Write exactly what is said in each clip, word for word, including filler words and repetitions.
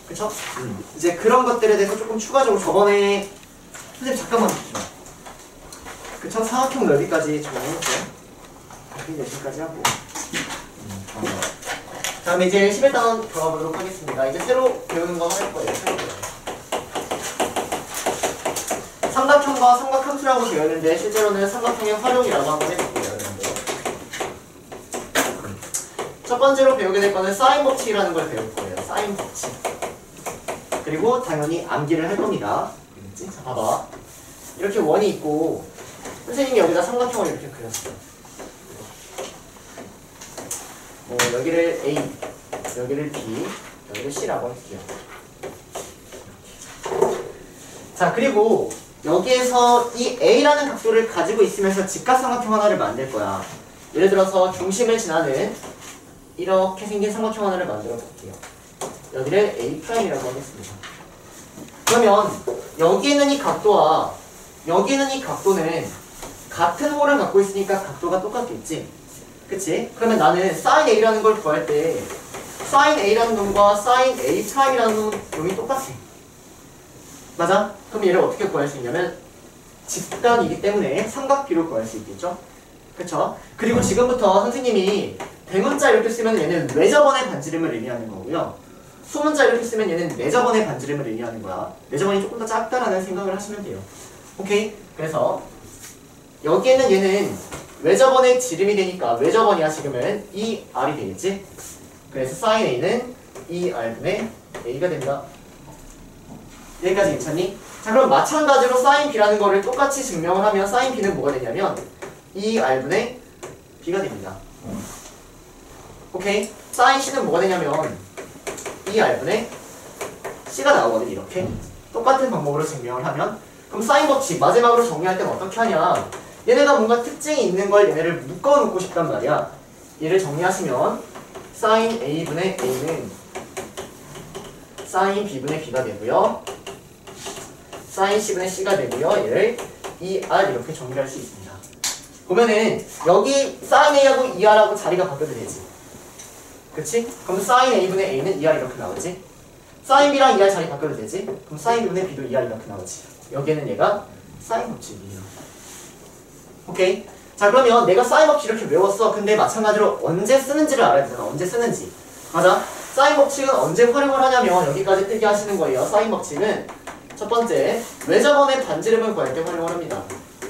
그쵸? 음. 이제 그런 것들에 대해서 조금 추가적으로 저번에 선생님 잠깐만 보시죠. 그쵸? 사각형 넓이까지 적어놓을게요. 내신까지 하고. 음, 다음에 이제 십일 단원 들어가 보도록 하겠습니다. 이제 새로 배우는 거 할 거예요. 새로 배워요. 삼각형과 삼각함수라고 되어 있는데 실제로는 삼각형의 활용이라고 한번 해볼게요. 첫 번째로 배우게 될 거는 사인 법칙이라는 걸 배울 거예요. 사인 법칙. 그리고 당연히 암기를 할 겁니다. 자, 봐봐. 이렇게 원이 있고 선생님이 여기다 삼각형을 이렇게 그렸어요. 어, 여기를 A, 여기를 B, 여기를 C라고 할게요. 자, 그리고 여기에서 이 A라는 각도를 가지고 있으면서 직각삼각형 하나를 만들 거야. 예를 들어서 중심을 지나는 이렇게 생긴 삼각형 하나를 만들어 볼게요. 여기를 A'이라고 하겠습니다. 그러면 여기 있는 이 각도와 여기 있는 이 각도는 같은 홀을 갖고 있으니까 각도가 똑같겠지? 그치? 그러면 나는 sin A라는 걸 구할 때 sin A라는 놈과 sin A'이라는 놈이 똑같아. 맞아? 그럼 얘를 어떻게 구할 수 있냐면 직각이기 때문에 삼각비로 구할 수 있겠죠? 그쵸? 그리고 지금부터 선생님이 대문자 이렇게 쓰면 얘는 외접원의 반지름을 의미하는 거고요. 소문자 이렇게 쓰면 얘는 내접원의 반지름을 의미하는 거야. 내접원이 조금 더 작다라는 생각을 하시면 돼요. 오케이? 그래서 여기에는 얘는 외접원의 지름이 되니까 외접원이야 지금은 이 알이 되겠지? 그래서 sin A는 이 알분의 A가 됩니다. 여기까지 괜찮니? 자, 그럼 마찬가지로 sin B라는 거를 똑같이 증명을 하면 sin B는 뭐가 되냐면 이 알분의 B가 됩니다. 오케이? sin C는 뭐가 되냐면 이 알분의 C가 나오거든. 이렇게 똑같은 방법으로 증명을 하면 그럼 사인 법칙 마지막으로 정리할 때는 어떻게 하냐, 얘네가 뭔가 특징이 있는 걸 얘네를 묶어놓고 싶단 말이야. 얘를 정리하시면 sin A분의 A는 sin B분의 B가 되고요, sin C분의 C가 되고요, 얘를 이 알 이렇게 정리할 수 있습니다. 보면은 여기 sin A하고 이 알하고 자리가 바뀌어도 되지. 그치? 그럼 sin A분의 A는 이 알 이렇게 나오지? sin B랑 이 알 자리 바뀌어도 되지? 그럼 sin B분의 B도 이 알 이렇게 나오지. 여기에는 얘가 sin 법칙이에요. 오케이? 자, 그러면 내가 sin 법칙 이렇게 외웠어. 근데 마찬가지로 언제 쓰는지를 알아야 되잖아. 언제 쓰는지. 맞아? sin 법칙은 언제 활용을 하냐면 여기까지 뜨게 하시는 거예요. sin 법칙은 첫 번째, 외접원의 반지름을 구할 때 활용을 합니다.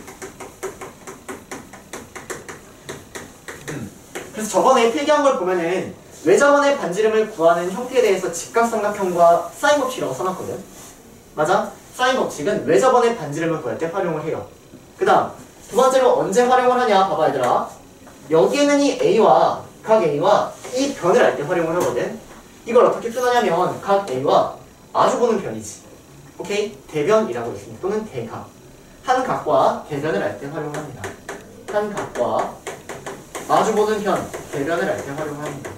음. 그래서 저번에 필기한 걸 보면은 외접원의 반지름을 구하는 형태에 대해서 직각삼각형과 사인 법칙이라고 써놨거든. 맞아? 사인 법칙은 외접원의 반지름을 구할 때 활용을 해요. 그 다음 두 번째로 언제 활용을 하냐, 봐봐 얘들아. 여기에는 이 A와 각 A와 이 변을 알 때 활용을 하거든. 이걸 어떻게 표현하냐면 각 A와 마주보는 변이지. 오케이? 대변이라고 있습니다. 또는 대각. 한 각과 대변을 알 때 활용합니다. 한 각과 마주보는 변, 대변을 알 때 활용합니다.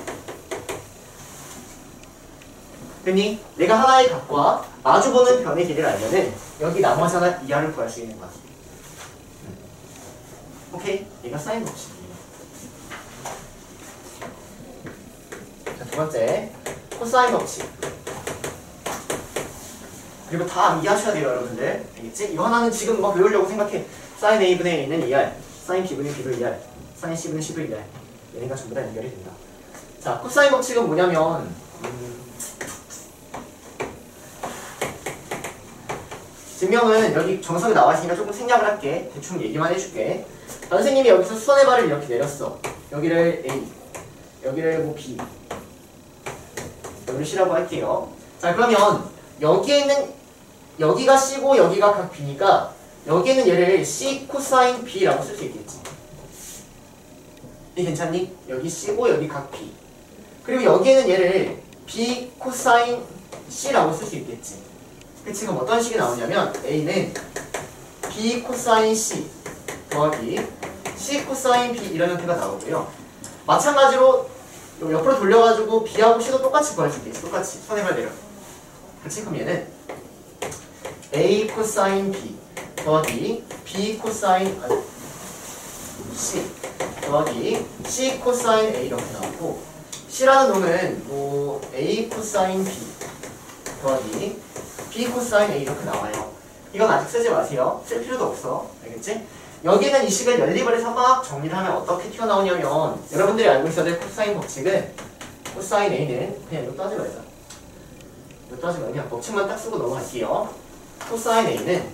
됐니? 내가 하나의 각과 마주보는 변의 길이를 알면은 여기 나머지 하나 이 알을 구할 수 있는 거야. 음. 오케이? 얘가 사인 법칙이에요. 자, 두 번째, 코사인 법칙. 그리고 다 암기하셔야 돼요, 여러분들. 알겠지? 이거 하나는 지금 막 외우려고 생각해. 사인 A분의 A는 이 알, 사인 B분의 B도 이 알, 사인 C분의 C도 이 알. 얘네가 전부 다 연결이 된다. 자, 코사인 법칙은 뭐냐면 음, 증명은 여기 정석에 나와 있으니까 조금 생략을 할게. 대충 얘기만 해줄게. 선생님이 여기서 수선의 발을 이렇게 내렸어. 여기를 A, 여기를 뭐 B, 여기를 C라고 할게요. 자, 그러면 여기에 있는 여기가 C고 여기가 각 B니까 여기에는 얘를 C 코사인 B라고 쓸 수 있겠지. 이 괜찮니? 여기 C고 여기 각 B. 그리고 여기에는 얘를 B 코사인 C라고 쓸 수 있겠지. 그치? 그럼 어떤 식이 나오냐면 A는 B 코사인 C 더하기 C 코사인 B 이런 형태가 나오고요. 마찬가지로 옆으로 돌려가지고 B하고 C도 똑같이 구할 수 있겠지. 똑같이 선행을 내려. 그치? 그럼 얘는 A 코사인 B 더하기 B 코사인 C 더하기 C 코사인 A 이렇게 나오고, C라는 놈은 뭐 A 코사인 B 더하기 B 코사인 A 이렇게 나와요. 이건 아직 쓰지 마세요. 쓸 필요도 없어. 알겠지? 여기는 이 식을 연립을 해서 막 정리를 하면 어떻게 튀어나오냐면 여러분들이 알고 있어야 될 코사인 법칙은 코사인 A는 그냥 이거 따지 말자. 이거 따지 말고 그냥 법칙만 딱 쓰고 넘어갈게요. 코사인 A는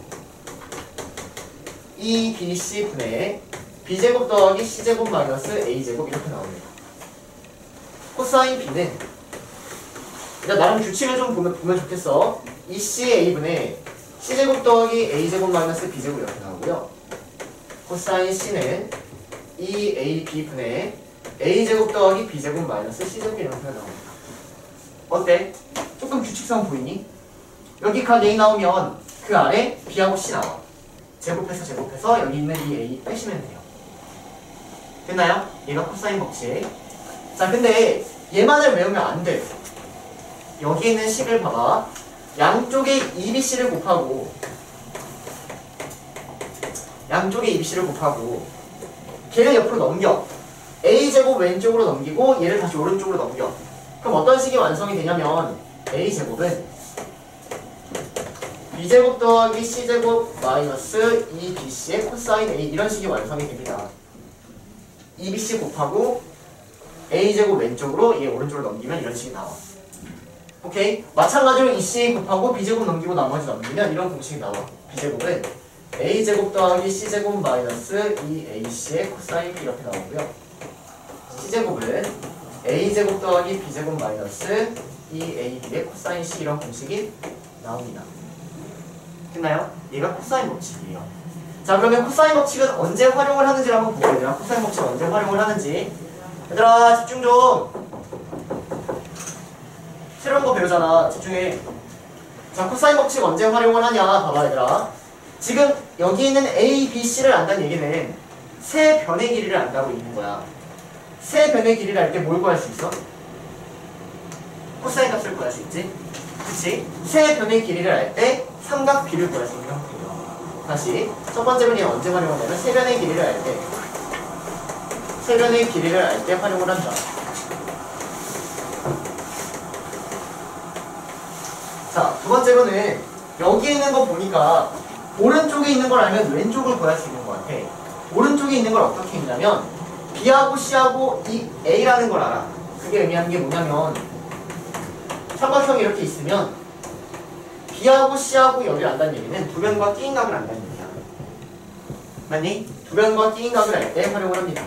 이 비 씨 분의 B제곱 더하기 C제곱 마이너스 A제곱 이렇게 나옵니다. 코사인 B는 일단 나름 규칙을 좀 보면, 보면 좋겠어. 이 씨 A분의 C제곱 더하기 A제곱 마이너스 B제곱 이렇게 나오고요. 코사인 C는 이 에이 비 분의 A제곱 더하기 B제곱 마이너스 C제곱 이렇게 나옵니다. 어때? 조금 규칙성 보이니? 여기 각 A 나오면 그 아래 B하고 C 나와. 제곱해서 제곱해서 여기 있는 이 A 빼시면 돼요. 됐나요? 얘가 코사인 법칙. 자, 근데 얘만을 외우면 안 돼. 여기 있는 식을 봐봐. 양쪽에 이 비 씨를 곱하고 양쪽에 이 비 씨를 곱하고 걔를 옆으로 넘겨. A제곱 왼쪽으로 넘기고 얘를 다시 오른쪽으로 넘겨. 그럼 어떤 식이 완성이 되냐면 A제곱은 B제곱 더하기 C제곱 마이너스 이 비 씨의 코사인 A 이런 식이 완성이 됩니다. 이 비 씨 곱하고 A제곱 왼쪽으로 얘 오른쪽으로 넘기면 이런 식이 나와. 오케이? 마찬가지로 이 씨 곱하고 B제곱 넘기고 나머지 넘기면 이런 공식이 나와. B제곱은 A제곱 더하기 C제곱 마이너스 이 에이 씨의 코사인 B 이렇게 나오고요. C제곱은 A제곱 더하기 B제곱 마이너스 이 에이 비의 코사인 C 이런 공식이 나옵니다. 됐나요? 얘가 코사인 법칙이에요. 자, 그러면 코사인 법칙은 언제 활용을 하는지를 한번 보고 얘들아. 코사인 법칙 언제 활용을 하는지. 얘들아 집중 좀. 새로운 거 배우잖아. 집중해. 자, 코사인 법칙 언제 활용을 하냐 봐봐 얘들아. 지금 여기 있는 A, B, C를 안다는 얘기는 세 변의 길이를 안다고 있는 거야. 세 변의 길이를 알 때 뭘 구할 수 있어? 코사인 값을 구할 수 있지? 그치? 세 변의 길이를 알 때 삼각 B를 구할 수 있는 형태예요. 다시 첫 번째 변이 언제 활용하냐면 세 변의 길이를 알 때 세 변의 길이를 알 때 활용을 한다. 자, 두 번째로는 여기 있는 거 보니까 오른쪽에 있는 걸 알면 왼쪽을 구할 수 있는 것 같아. 오른쪽에 있는 걸 어떻게 읽냐면 B하고 C하고 이 A라는 걸 알아. 그게 의미하는 게 뭐냐면 삼각형이 이렇게 있으면 B하고 C하고 여기를 안다는 얘기는 두 변과 끼인 각을 안다는 얘기야. 맞니? 두 변과 끼인 각을 알 때 활용을 합니다.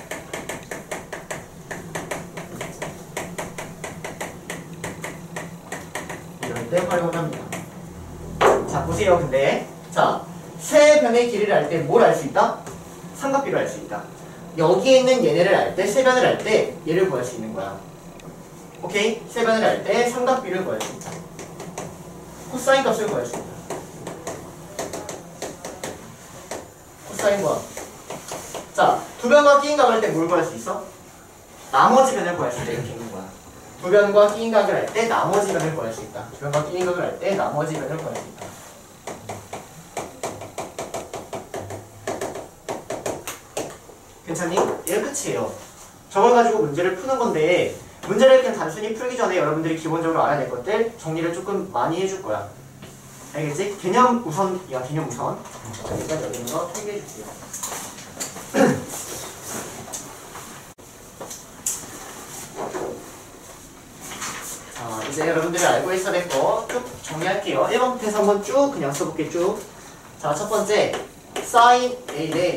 이럴 때 활용을 합니다. 자, 보세요. 근데 자, 세 변의 길이를 알 때 뭘 알 수 있다? 삼각비를 알 수 있다. 여기에 있는 얘네를 알 때, 세 변을 알 때 얘를 구할 수 있는 거야. 오케이? 세 변을 알 때 삼각비를 구할 수 있다. 코사인 값을 구할 수 있다. 코사인 구함. 자, 두 변과 끼인 각을 할 때 뭘 구할 수 있어? 나머지 변을 구할 수 있다. 이렇게 있는 거야. 두 변과 끼인 각을 할 때 나머지 변을 구할 수 있다. 두 변과 끼인 각을 할 때 나머지 변을 구할 수 있다. 괜찮니? 얘 끝이에요. 저걸 가지고 문제를 푸는 건데 문제를 그냥 단순히 풀기 전에 여러분들이 기본적으로 알아야 될 것들 정리를 조금 많이 해줄 거야. 알겠지? 개념 우선, 야 개념 우선. 일단 여기 있는 거 통계해 줄게요. 자, 이제 여러분들이 알고 있어야 될 거 쭉 정리할게요. 일 번부터 해서 한번 쭉 그냥 써볼게 쭉. 자, 첫 번째 사인 A 대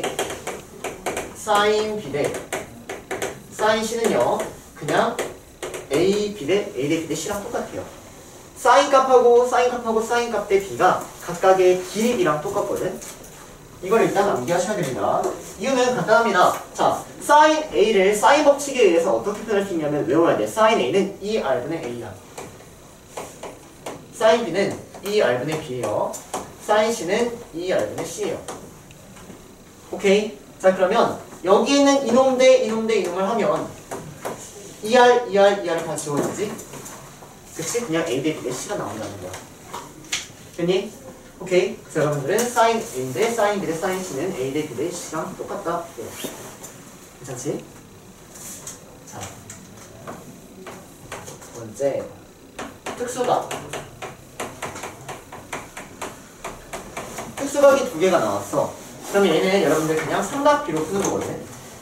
사인 B 대 사인 C는요 그냥 A, B 대 A 대 B 대 C랑 똑같아요. 사인 값하고 사인 값하고 사인 값 대 B가 각각의 길이 B랑 똑같거든. 이걸 일단 암기하셔야 됩니다. 이유는 간단합니다. 자, 사인 A를 사인 법칙에 의해서 어떻게 표현할 수 있냐면 외워야 돼. 사인 A는 이 R분의 A야. 사인 B는 이 R분의 B예요. 사인 C는 이 R분의 C예요. 오케이? 자, 그러면 여기 있는 이놈 대 이놈 대 이놈을 하면 이 알, 이 알, 이 알을 다 지워지지? 그치? 그냥 A 대 B 대 C가 나온다는 거야. 됐니? 오케이. 그래서 여러분들은 사인 A인데 사인 B 대 사인 C는 A 대 B 대 C랑 똑같다. 네. 괜찮지? 자, 두 번째 특수가 특수각이 두 개가 나왔어. 그럼 얘는 여러분들 그냥 삼각비로 푸는 거거든.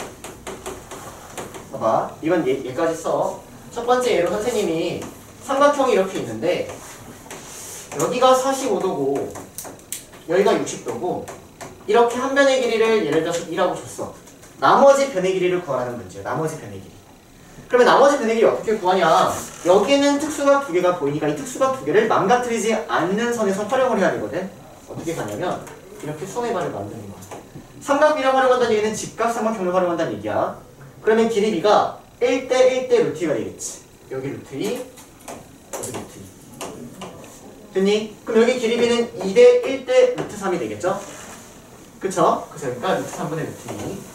봐봐. 이건 얘, 얘까지 써. 첫 번째 예로 선생님이 삼각형이 이렇게 있는데 여기가 사십오 도고 여기가 육십 도고 이렇게 한 변의 길이를 예를 들어서 이라고 줬어. 나머지 변의 길이를 구하라는 문제야. 나머지 변의 길이. 그러면 나머지 변의 길이 어떻게 구하냐? 여기는 특수각 두 개가 보이니까 이 특수각 두 개를 망가뜨리지 않는 선에서 활용을 해야 되거든. 어떻게 가냐면 이렇게 손해발을 만드는 거야. 삼각비를 활용한다는 얘기는 직각삼각형을 활용한다는 얘기야. 그러면 길이 b가 일 대 일 대 루트 이가 되겠지. 여기 루트 이, 여기 루트 이. 됐니? 그럼 여기 길이 b는 이 대 일 대 루트 삼이 되겠죠? 그쵸? 그래서 여기가 루트 삼분의 루트 이, 루트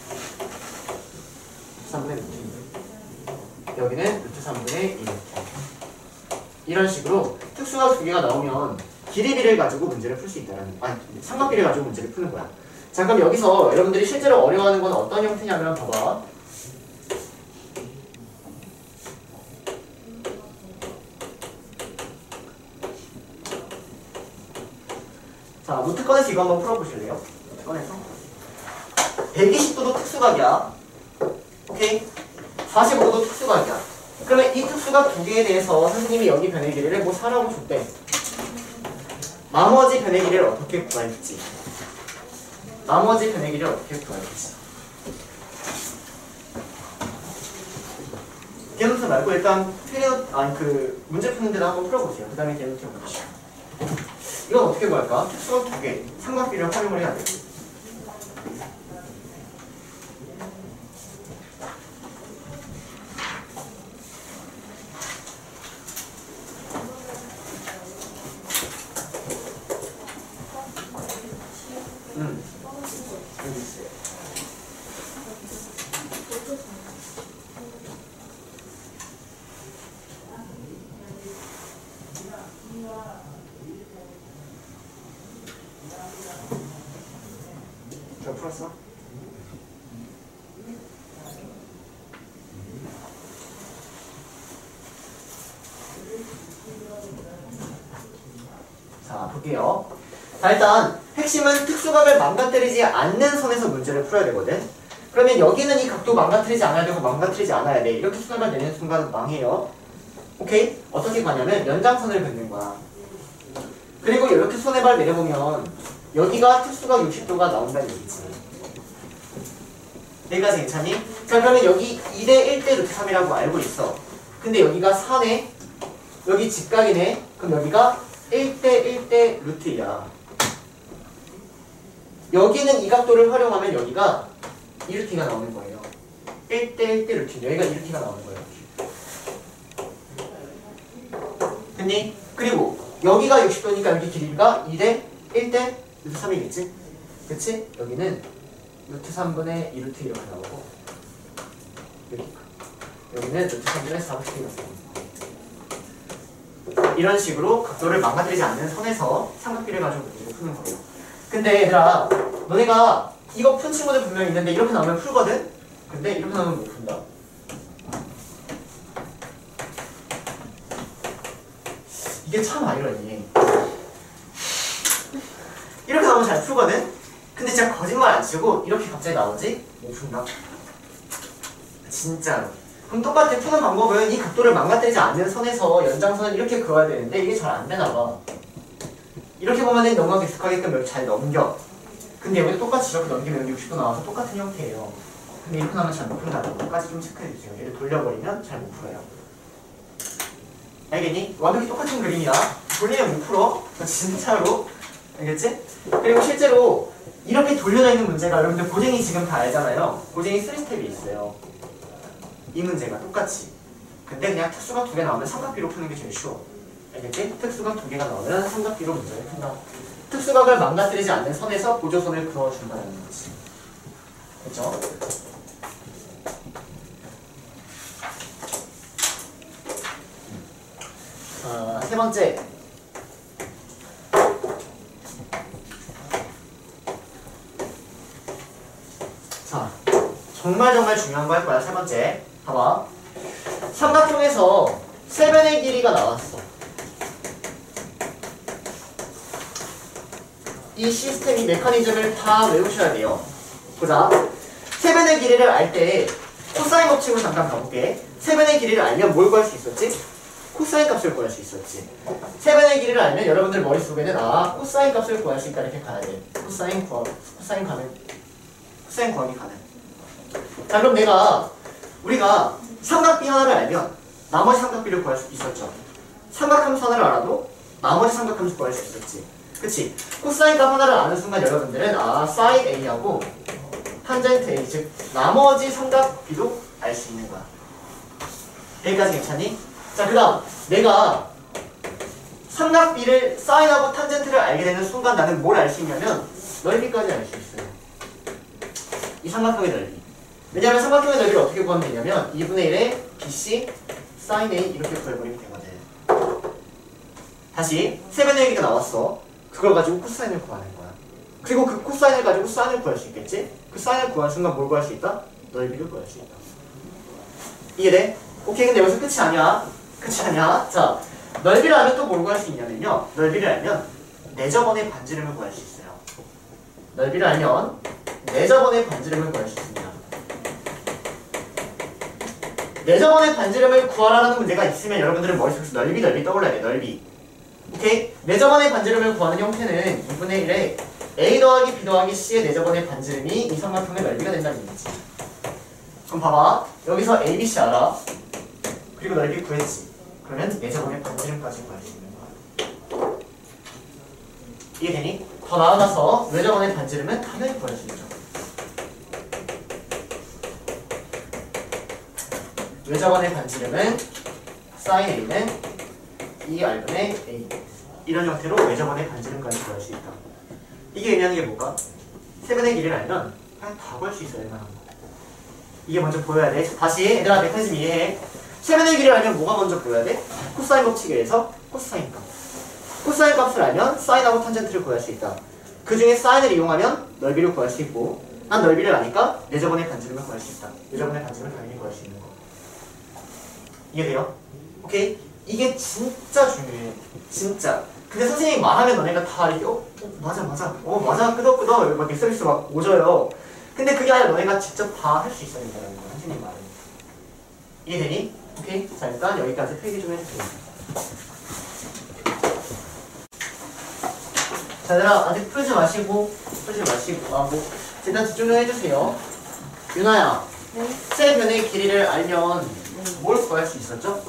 삼분의 루트 이. 여기는 루트 삼분의 이 루트 이. 이런 식으로 특수각 두 개가 나오면 길이 b를 가지고 문제를 풀 수 있다라는, 아니 삼각비를 가지고 문제를 푸는 거야. 자, 그럼 여기서 여러분들이 실제로 어려워하는 건 어떤 형태냐면 봐봐. 자, 노트 꺼내서 이거 한번 풀어보실래요? 노트 꺼내서 백이십 도도 특수각이야. 오케이? 사십오 도도 특수각이야. 그러면 이 특수각 두 개에 대해서 선생님이 여기 변의 길이를 뭐 사라고 줬대. 나머지 변의 길이를 어떻게 구할지. 나머지 변의 길이를 어떻게 구할지. 개노트 말고 일단 틀려, 아니 그 문제 푸는 데도 한번 풀어보세요. 그 다음에 개노트 해보시죠. 이건 어떻게 구할까? 특수각 두 개, 삼각비를 활용을 해야 돼. 음. 여기 있어요. 잘 풀었어? 자, 볼게요. 자, 일단 핵심은 특수각을 망가뜨리지 않는 선에서 문제를 풀어야 되거든. 그러면 여기는 이 각도 망가뜨리지 않아야 되고 망가뜨리지 않아야 돼. 이렇게 수학을 내는 순간 망해요. 오케이? 어떻게 가냐면 연장선을 긋는 거야. 그리고 이렇게 손해발 내려보면 여기가 특수각 육십 도가 나온다는 얘기지. 여기까지 괜찮니? 자, 그러면 여기 이 대 일 대 루트 삼이라고 알고 있어. 근데 여기가 사네? 여기 직각이네? 그럼 여기가 일 대 일 대 루트 이야. 여기는 이 각도를 활용하면 여기가 이 루트 이가 나오는 거예요. 일 대 일 대 루트 이. 여기가 이 루트 이가 나오는 거예요. 됐니? 그리고 여기가 육십 도니까 여기 길이가 이 대 일 대 루트 삼이겠지? 그치? 여기는 루트 삼분의 이 루트 이가 나오고 여기가 여기는 루트 삼분의 사 루트 이가 나오고 이런 식으로 각도를 망가뜨리지 않는 선에서 삼각비를 가지고 문제를 푸는 거예요. 근데 얘들아, 너네가 이거 푼 친구들 분명히 있는데 이렇게 나오면 풀거든? 근데 이렇게 나오면 못 푼다. 이게 참 아이러니. 이렇게 나오면 잘 풀거든? 근데 진짜 거짓말 안 치고 이렇게 갑자기 나오지? 못 푼다. 진짜로. 그럼 똑같아. 푸는 방법은 이 각도를 망가뜨리지 않는 선에서 연장선을 이렇게 그어야 되는데 이게 잘 안 되나 봐. 이렇게 보면은 넘어가기 익숙하게끔 이렇게 잘 넘겨. 근데 여기 똑같이 이렇게 넘기면 육십 도 나와서 똑같은 형태예요. 근데 이렇게 나오면 잘 못 푼다는 것까지 좀 체크해주세요. 얘를 돌려버리면 잘 못 풀어요. 알겠니? 완벽히 똑같은 그림이야. 돌리면 못 풀어. 진짜로. 알겠지? 그리고 실제로 이렇게 돌려져 있는 문제가 여러분들 고쟁이 지금 다 알잖아요. 고쟁이 삼 스텝이 있어요. 이 문제가 똑같이. 근데 그냥 특수각 두 개 나오면 삼각비로 푸는 게 제일 쉬워. 알겠지? 특수각 두 개가 나오면 삼각비로 문제를 푼다. 특수각을 망가뜨리지 않는 선에서 보조선을 그어준다는 거지. 그렇죠? 어, 세 번째. 자, 정말 정말 중요한 거 할 거야. 세 번째. 봐봐. 삼각형에서 세 변의 길이가 나왔어. 이 시스템, 이 메커니즘을 다 외우셔야 돼요. 보자. 세변의 길이를 알 때 코사인 법칙으로 잠깐 가볼게. 세변의 길이를 알면 뭘 구할 수 있었지? 코사인 값을 구할 수 있었지. 세변의 길이를 알면 여러분들 머릿속에는 아 코사인 값을 구할 수 있다 이렇게 가야 돼. 코사인 구하, 코사인 가능, 코사인 구하기 가능. 자 그럼 내가 우리가 삼각비 하나를 알면 나머지 삼각비를 구할 수 있었죠. 삼각함수 하나를 알아도 나머지 삼각함수 구할 수 있었지. 그치? 코사인 값 하나를 아는 순간 여러분들은 아 사인 A하고 탄젠트 A 즉 나머지 삼각비도 알 수 있는 거야. 여기까지 괜찮니? 자 그 다음 내가 삼각비를 사인하고 탄젠트를 알게 되는 순간 나는 뭘 알 수 있냐면 넓이까지 알 수 있어요. 이 삼각형의 넓이. 왜냐하면 삼각형의 넓이를 어떻게 구하면 되냐면 이분의 일에 비씨 사인 A 이렇게 구해버리면 되거든. 다시 세변의 얘기가 나왔어. 그걸 가지고 코사인을 구하는 거야. 그리고 그 코사인을 가지고 사인을 구할 수 있겠지? 그 사인을 구하는 순간 뭘 구할 수 있다? 넓이를 구할 수 있다. 이해돼? 오케이. 근데 여기서 끝이 아니야. 끝이 아니야. 자, 넓이를 알면 또 뭘 구할 수 있냐면요. 넓이를 알면 내저번의 반지름을 구할 수 있어요. 넓이를 알면 내저번의 반지름을 구할 수 있습니다. 내저번의 반지름을 구하라는 문제가 있으면 여러분들은 머릿속에서 넓이 넓이 떠올라야 돼. 넓이. 오케이? 내저번의 반지름을 구하는 형태는 이분의 일에 A 더하기 B 더하기 C의 내저번의 반지름이 이 삼각형의 넓이가 된다는 얘기지. 그럼 봐봐. 여기서 A, B, C 알아. 그리고 넓이 구했지. 그러면 내저번의 반지름까지 구할 수 있는 거야. 이해되니? 더 나아가서 외저번의 반지름은 당연히 구할 수 있죠. 외저번의 반지름은 사인 A는 이 R분의 A. 이런 형태로 외저번의 반지름까지 구할 수 있다. 이게 의미하는 게 뭘까? 세변의 길이를 알면 그냥 다 구할 수 있어요. 웬만한 거. 이게 먼저 보여야 돼. 다시 얘들아 메커니즘 이해해. 세변의 길이를 알면 뭐가 먼저 보여야 돼? 코사인 법칙에 의해서 코사인 값. 코사인 값을 알면 사인하고 탄젠트를 구할 수 있다. 그 중에 사인을 이용하면 넓이를 구할 수 있고 난 넓이를 아니까 내저번의 반지름을 구할 수 있다. 내저번의 반지름을 당연히 구할 수 있는 거. 이해돼요? 오케이? 이게 진짜 중요해. 진짜. 근데 선생님이 말하면 너네가 다 이렇게 어? 어 맞아 맞아 어 맞아 끄덕끄덕 막 엑셀리스 막 오져요. 근데 그게 아니라 너네가 직접 다 할 수 있어야 된다는 거야. 선생님 말은. 이해되니? 오케이? 자 일단 여기까지 필기 좀 해주세요. 자 얘들아 아직 풀지 마시고 풀지 마시고 아 뭐 일단 집중 좀 해주세요. 유나야. 네? 세변의 길이를 알면 뭘 구할 수 있었죠?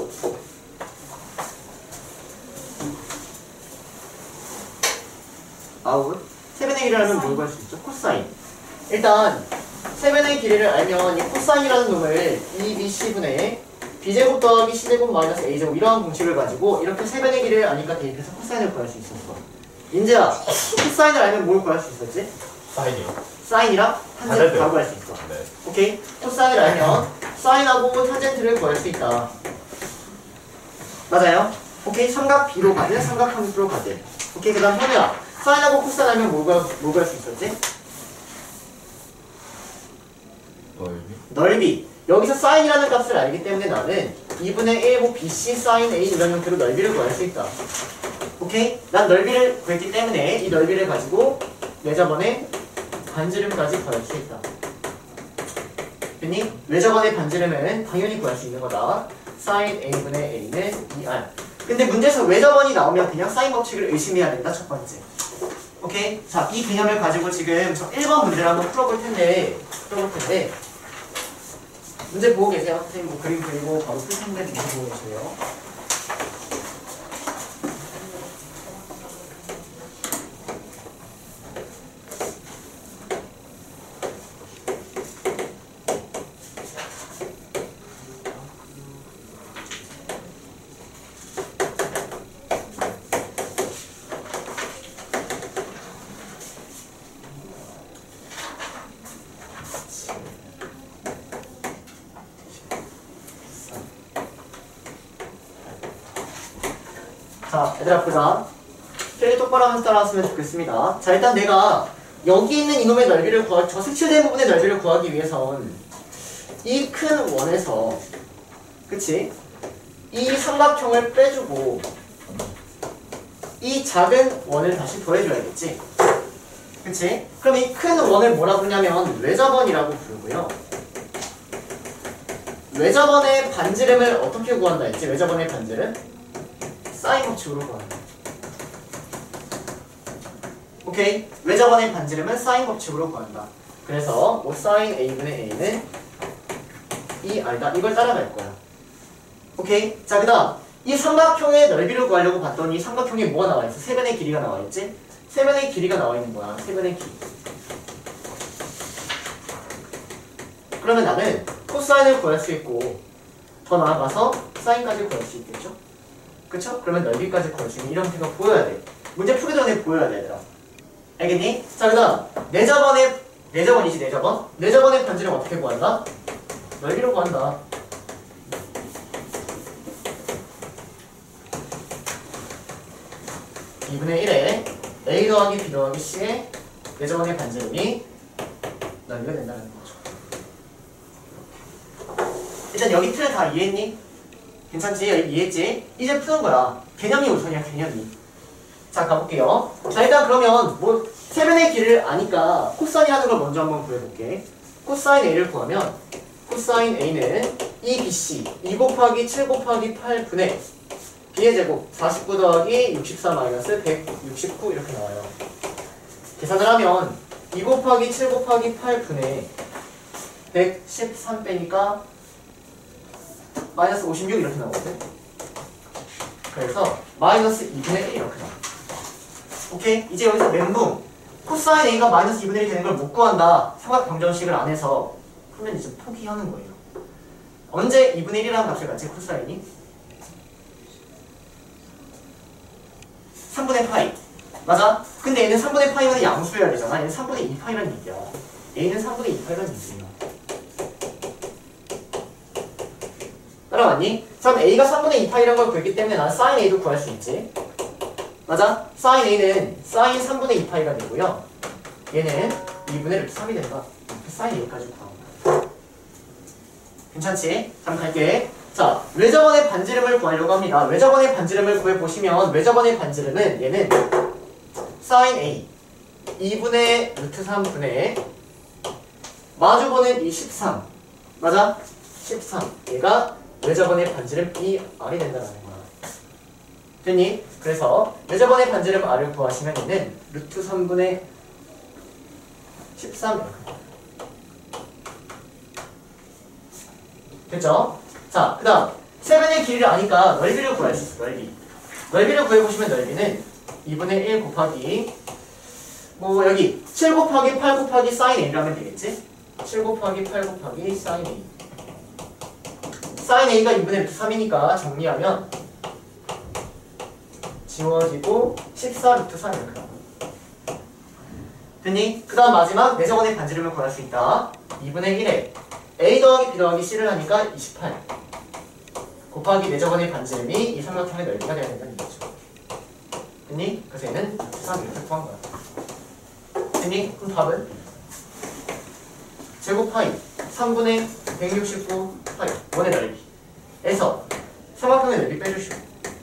아홉은? 세변의 길이를 알면 뭘 구할 수 있죠? 코사인. 일단 세변의 길이를 알면 이 코사인이라는 놈을 이 비 씨분의 b제곱 더하기 c제곱 마이너스 a제곱 이러한 공식을 가지고 이렇게 세변의 길이를 아니까 대입해서 코사인을 구할 수 있었어. 인재야, 코사인을 알면 뭘 구할 수 있었지? 사인이요. 사인이랑 탄젠트 다 구할 수 있어. 네. 오케이? 코사인을 알면 사인하고 탄젠트를 구할 수 있다. 맞아요? 오케이? 삼각 B로 가든 삼각함수로 가든. 오케이? 그 다음 현우야. 사인하고 코사인 알면 뭘 구할, 뭘 구할 수 있었지? 넓이. 넓이. 여기서 사인이라는 값을 알기 때문에 나는 이분의 일 뭐 비씨 사인 A 이런 형태로 넓이를 구할 수 있다. 오케이? 난 넓이를 구했기 때문에 이 넓이를 가지고 내저번의 반지름까지 구할 수 있다. 됐니? 외저번의 반지름은 당연히 구할 수 있는 거다. 사인 A분의 A는 이 알. 근데 문제에서 외저번이 나오면 그냥 사인 법칙을 의심해야 된다. 첫 번째. 오케이? 자, 이 개념을 가지고 지금 저 일 번 문제를 한번 풀어볼 텐데 풀어볼 텐데 문제 보고 계세요? 선생님 뭐 그림 그리고 바로 풀 텐데 문제 보고 계세요. 자, 얘들아 보자. 필기 똑바로 하면서 따라왔으면 좋겠습니다. 자, 일단 내가 여기 있는 이놈의 넓이를 구하, 저 색칠된 부분의 넓이를 구하기 위해선 이 큰 원에서 그치? 이 삼각형을 빼주고 이 작은 원을 다시 더해줘야겠지? 그치? 그럼 이 큰 원을 뭐라 부르냐면 외접원이라고 부르고요. 외접원의 반지름을 어떻게 구한다 했지? 외접원의 반지름? 사인 법칙으로 구한다. 오케이? 외접원의 반지름은 사인 법칙으로 구한다. 그래서 오 사인 A분의 A는 이 아니다. 이걸 따라갈 거야. 오케이? 자, 그 다음 이 삼각형의 넓이를 구하려고 봤더니 삼각형에 뭐가 나와 있어? 세변의 길이가 나와 있지? 세변의 길이가 나와 있는 거야. 세변의 길이. 그러면 나는 코사인을 구할 수 있고 더 나아가서 사인까지 구할 수 있겠죠? 그쵸? 그러면 넓이까지 구할 수 있는 이런 식가 보여야 돼. 문제 풀기 전에 보여야 돼, 얘들아. 알겠니? 자, 그 다음 내접원의 내접원이지, 내접원. 내접원의 반지름 어떻게 구한다? 넓이로 구한다. 이분의 일에 A 더하기 B 더하기 C의 내접원의 반지름이 넓이가 된다는 거죠. 일단 여기 틀을 다 이해했니? 괜찮지? 여기 이해했지? 이제 푸는 거야. 개념이 우선이야, 개념이. 자, 가볼게요. 자, 일단 그러면 뭐 세변의 길을 아니까 코사인이라는 걸 먼저 한번 구해볼게. 코사인 A를 구하면 코사인 A는 이 비씨 이 곱하기 칠 곱하기 팔분의 B의 제곱 사십구 더하기 육십사 마이너스 백육십구 이렇게 나와요. 계산을 하면 이 곱하기 칠 곱하기 팔분의 백십삼 빼니까 마이너스 오십육 이렇게 나오거든. 그래서 마이너스 이분의 일 이렇게 나와. 오케이? 이제 여기서 멘붕. 코사인 A가 마이너스 이분의 일 되는 걸 못 구한다. 삼각병정식을 안 해서 그러면 이제 포기하는 거예요. 언제 이분의 일이라는 값을 갖지? 코사인이? 삼분의 파이. 맞아? 근데 얘는 삼분의 파이면 양수여야 되잖아. 얘는 삼분의 이 파이라는 얘기야. 얘는 삼분의 이 파이라는 얘기야. 따라왔니? 그럼 A가 삼분의 이 파이라는 걸 구했기 때문에 나는 사인 A도 구할 수 있지. 맞아? 사인 A는 사인 삼분의 이 파이가 되고요. 얘는 이분의 루트 삼이 된다. 사인 A까지 구합니다. 괜찮지? 잠깐 갈게. 자, 외접원의 반지름을 구하려고 합니다. 외접원의 반지름을 구해보시면 외접원의 반지름은 얘는 사인 A 이분의 루트 삼분의 마주보는 이 십삼 맞아? 십삼 얘가 외접원의 반지름 이 R이 된다는 거야. 됐니? 그래서 외접원의 반지름 R을 구하시면 얘는 루트 삼분의 십삼 됐죠? 자, 그 다음 세변의 길이를 아니까 넓이를 구할 수 있어. 넓이 넓이를 구해보시면 넓이는 이분의 일 곱하기 뭐 여기 칠 곱하기 팔 곱하기 사인 A를 하면 되겠지? 칠 곱하기 팔 곱하기 사인 A 사인 A가 이분의 루트 삼이니까 정리하면 지워지고 십사 루트 삼 이렇게 나와. 됐니? 그 다음 마지막 내접원의 반지름을 구할 수 있다. 이분의 일에 A 더하기 B 더하기 C를 하니까 이십팔 곱하기 내접원의 반지름이 이 삼각형의 넓이가 되어야 된다는 얘기죠. 됐니? 그래서 얘는 루트 삼 이렇게 구한 거야. 됐니? 그럼 답은 제곱 파이 삼분의 백육십구 파이 원의 넓이에서 삼각형의 넓이 빼주시고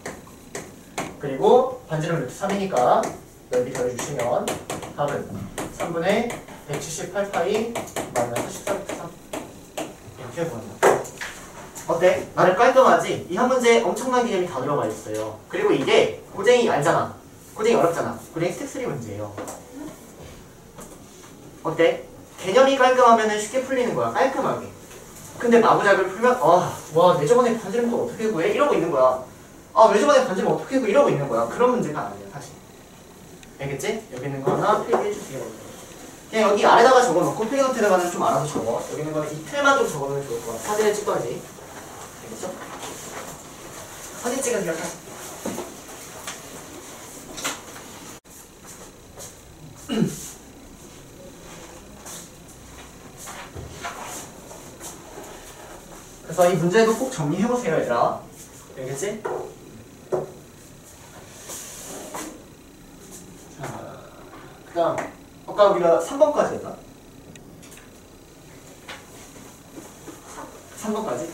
그리고 반지름 루트 삼이니까 넓이 더해주시면 답은 삼분의 백칠십팔 파이 마이너스 십사 루트 삼 이렇게 구한다. 어때? 나를 깔끔하지? 이 한 문제에 엄청난 개념이 다 들어가 있어요. 그리고 이게 고쟁이 알잖아. 고쟁이 어렵잖아. 고쟁이 스택 쓰리 문제예요. 어때? 개념이 깔끔하면 쉽게 풀리는 거야. 깔끔하게. 근데 마구잡이를 풀면 아, 와 내저번에 반지름 또 어떻게 구해? 이러고 있는 거야. 아 내저번에 반지름 어떻게 구해? 이러고 있는 거야. 그런 문제가 아니야 사실. 알겠지? 여기 있는 거 하나 필기해 주세요. 그냥 여기 아래다가 적어놓고 필기노트에다가는 좀 알아서 적어. 여기 있는 거는 이틀만 좀 적어놓으면 좋을 거야. 사진을 찍어야지. 알겠죠? 사진 찍은 기억하 그래서 이 문제도 꼭 정리해보세요 얘들아. 알겠지? 자, 그 다음 아까 우리가 삼 번까지 했나? 삼 번까지?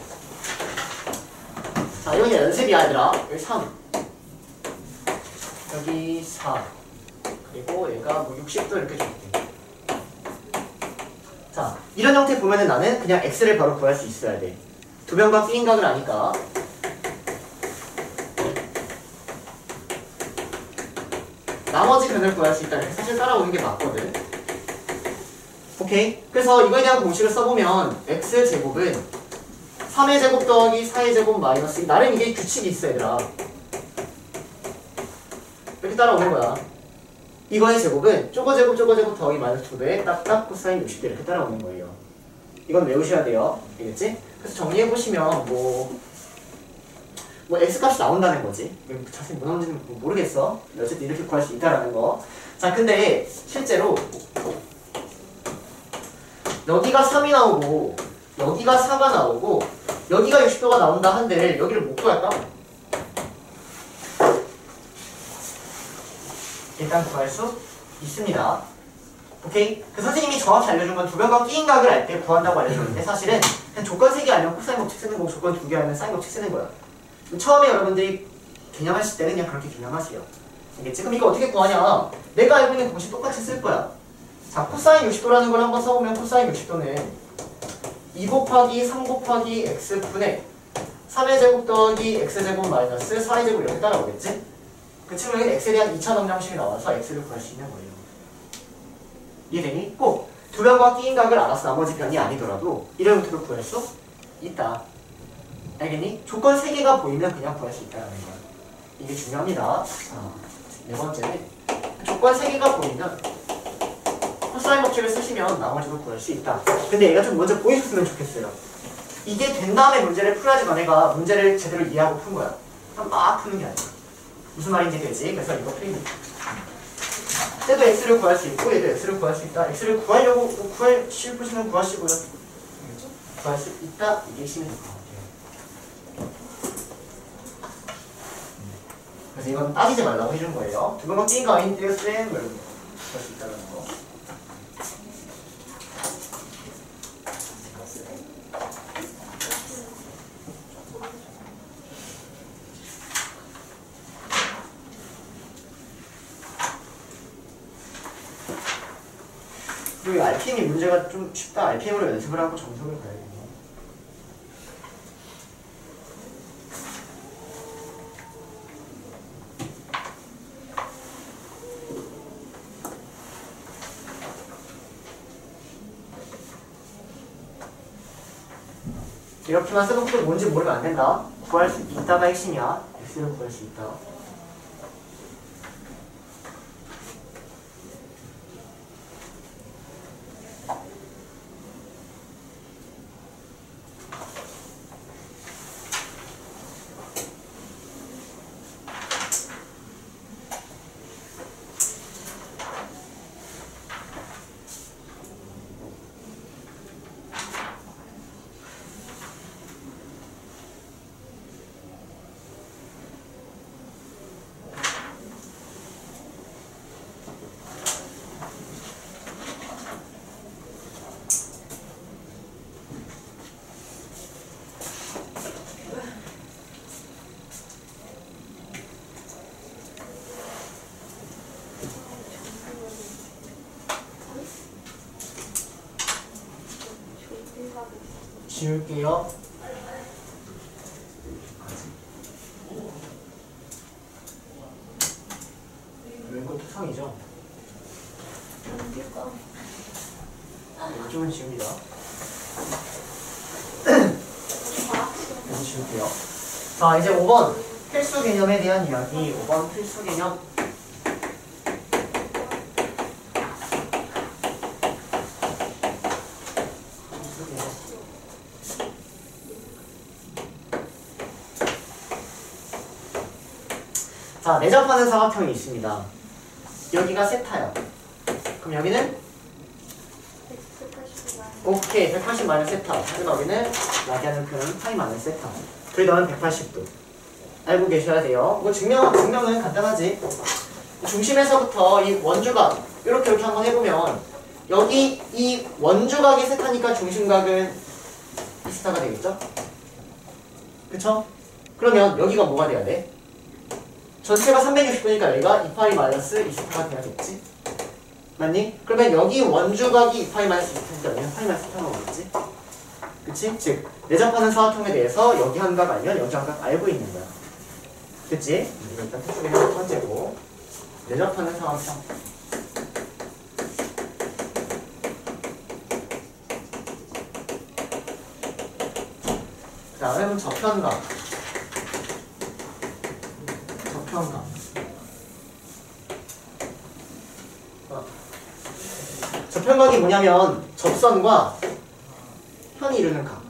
자, 이건 연습이야 얘들아. 여기 삼 여기 사. 그리고 얘가 뭐 육십 도 이렇게 줄게. 자, 이런 형태 보면은 나는 그냥 x를 바로 구할 수 있어야 돼. 두 변과 B인각을 아니까. 나머지 변을 구할 수 있다. 이렇게 사실 따라오는 게 맞거든. 오케이. 그래서 이거에 대한 공식을 써보면 x제곱은 삼의 제곱 더하기 사의 제곱 마이너스, 나름 이게 규칙이 있어 얘들아. 이렇게 따라오는 거야. 이거의 제곱은 쪼거 제곱 쪼거 제곱 더하기 마이너스 두 배에 딱딱 코사인 육십 대 이렇게 따라오는 거예요. 이건 외우셔야 돼요. 알겠지? 그래서 정리해보시면 뭐, 뭐 x값이 나온다는 거지. 자세히 뭐 나오는지는 모르겠어. 어쨌든 이렇게 구할 수 있다라는 거. 자, 근데 실제로 여기가 삼이 나오고 여기가 사가 나오고 여기가 육십 도가 나온다 한들 여기를 못 구할까? 일단 구할 수 있습니다. 오케이? 그 선생님이 정확히 알려준 건 두 변과 끼인각을 알 때 구한다고 알려줬는데 사실은 그냥 조건 세 개 알면 코사인 법칙 쓰는 거고 조건 두 개 알면 사인 법칙 쓰는 거야. 처음에 여러분들이 개념하실 때는 그냥 그렇게 개념하세요. 알겠지? 그럼 이거 어떻게 구하냐? 내가 알고 있는 공식 똑같이 쓸 거야. 자, 코사인 육십 도라는 걸 한번 써보면 코사인 육십 도는 이 곱하기 삼 곱하기 x분의 삼의 제곱 더하기 x제곱 마이너스 사의 제곱 이렇게 따라오겠지? 그 친구에게는 x에 대한 이 차 방정식이 나와서 x를 구할 수 있는 거예요. 이해되니? 꼭 두 변과 끼인각을 알아서 나머지 변이 아니더라도 이런 형태로 구할 수 있다. 알겠니? 조건 세 개가 보이면 그냥 구할 수 있다는 거야. 이게 중요합니다. 자, 네 번째는 조건 세 개가 보이면 코사인 법칙을 쓰시면 나머지도 구할 수 있다. 근데 얘가 좀 먼저 보이셨으면 좋겠어요. 이게 된 다음에 문제를 풀어야지 너네가 문제를 제대로 이해하고 푼 거야. 그럼 막 푸는 게 아니야. 무슨 말인지 되지? 그래서 이거 풀립니다. 얘도 x를 구할 수 있고 얘도 x를 구할 수 있다. x를 구하려고 구할 싶으시면 구하시고요. 알겠죠? 구할 수 있다. 이게 힘이 될 것 같아요. 그래서 이건 따지지 말라고 해준 거예요. 두 번만 끼인 거 아닌데요, 쌤? 구할 수 있다는 거. 그리고 알피엠이 문제가 좀 쉽다. 알피엠으로 연습을 하고 점수를 봐야겠네. 이렇게만 써놓고 뭔지 모르면 안 된다. 구할 수 있다가 핵심이야. x를 구할 수 있다. 지울게요. 이거 투성이죠? 이쪽은 지웁니다. 여기 지울게요. 자, 이제 오 번 필수 개념에 대한 이야기. 오 번 필수 개념. 자, 내접하는 사각형이 있습니다. 여기가 세타야. 그럼 여기는? 오케이, 백팔십 마이너스 세타. 하지만 여기는 라디안을 표현하는 파이 마이너스 세타. 둘이 더하면 백팔십 도. 알고 계셔야 돼요. 뭐 증명, 증명은 간단하지. 중심에서부터 이 원주각, 이렇게 이렇게 한번 해보면 여기 이 원주각이 세타니까 중심각은 비스타가 되겠죠? 그쵸? 그러면 여기가 뭐가 돼야 돼? 전체가 삼백육십 도니까 여기가 이 파이 마이너스 이십 도가 돼야겠지? 맞니? 그러면 여기 원주각이 이 파이 마이너스 이십 도니까 여기는 파이 마이너십 도가 오겠지? 그치? 즉 내접하는 사각형에 대해서 여기 한 각 알면 여기 한 각 알고 있는 거야. 됐지? 이거 일단 textbook의 첫 번째고 내접하는 사각형. 그 다음에 저편각. 저편각. 어. 저편각이 뭐냐면 접선과 현이 이루는 각.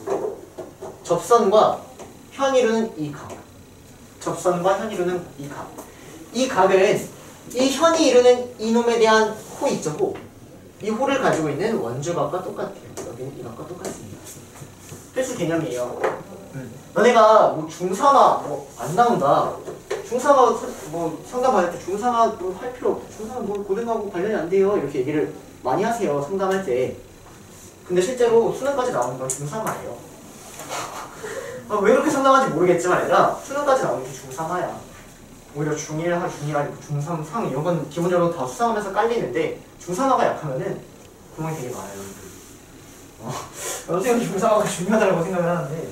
접선과 현이 이루는 이 각. 접선과 현이 이루는 이 각. 이 각은 이 현이 이루는 이놈에 대한 호 있죠, 호. 이 호를 가지고 있는 원주각과 똑같아요. 여기는 이 각과 똑같습니다. 필수 개념이에요. 음. 너네가 뭐 중상화 뭐 안 나온다. 중상화 뭐 상담 받을 때 중상화 뭐 할 필요 없고 중상화 뭐 고등하고 관련이 안 돼요. 이렇게 얘기를 많이 하세요. 상담할 때. 근데 실제로 수능까지 나오는 건 중상화예요. 아, 왜 그렇게 상담하는지 모르겠지만 얘들아 수능까지 나오는 게 중상화야. 오히려 중일, 하, 중일 아니고 중삼, 상 이런 건 기본적으로 다 수상하면서 깔리는데 중상화가 약하면은 구멍이 되게 많아요. 어, 어쨌든 중상화가 중요하다고 생각을 하는데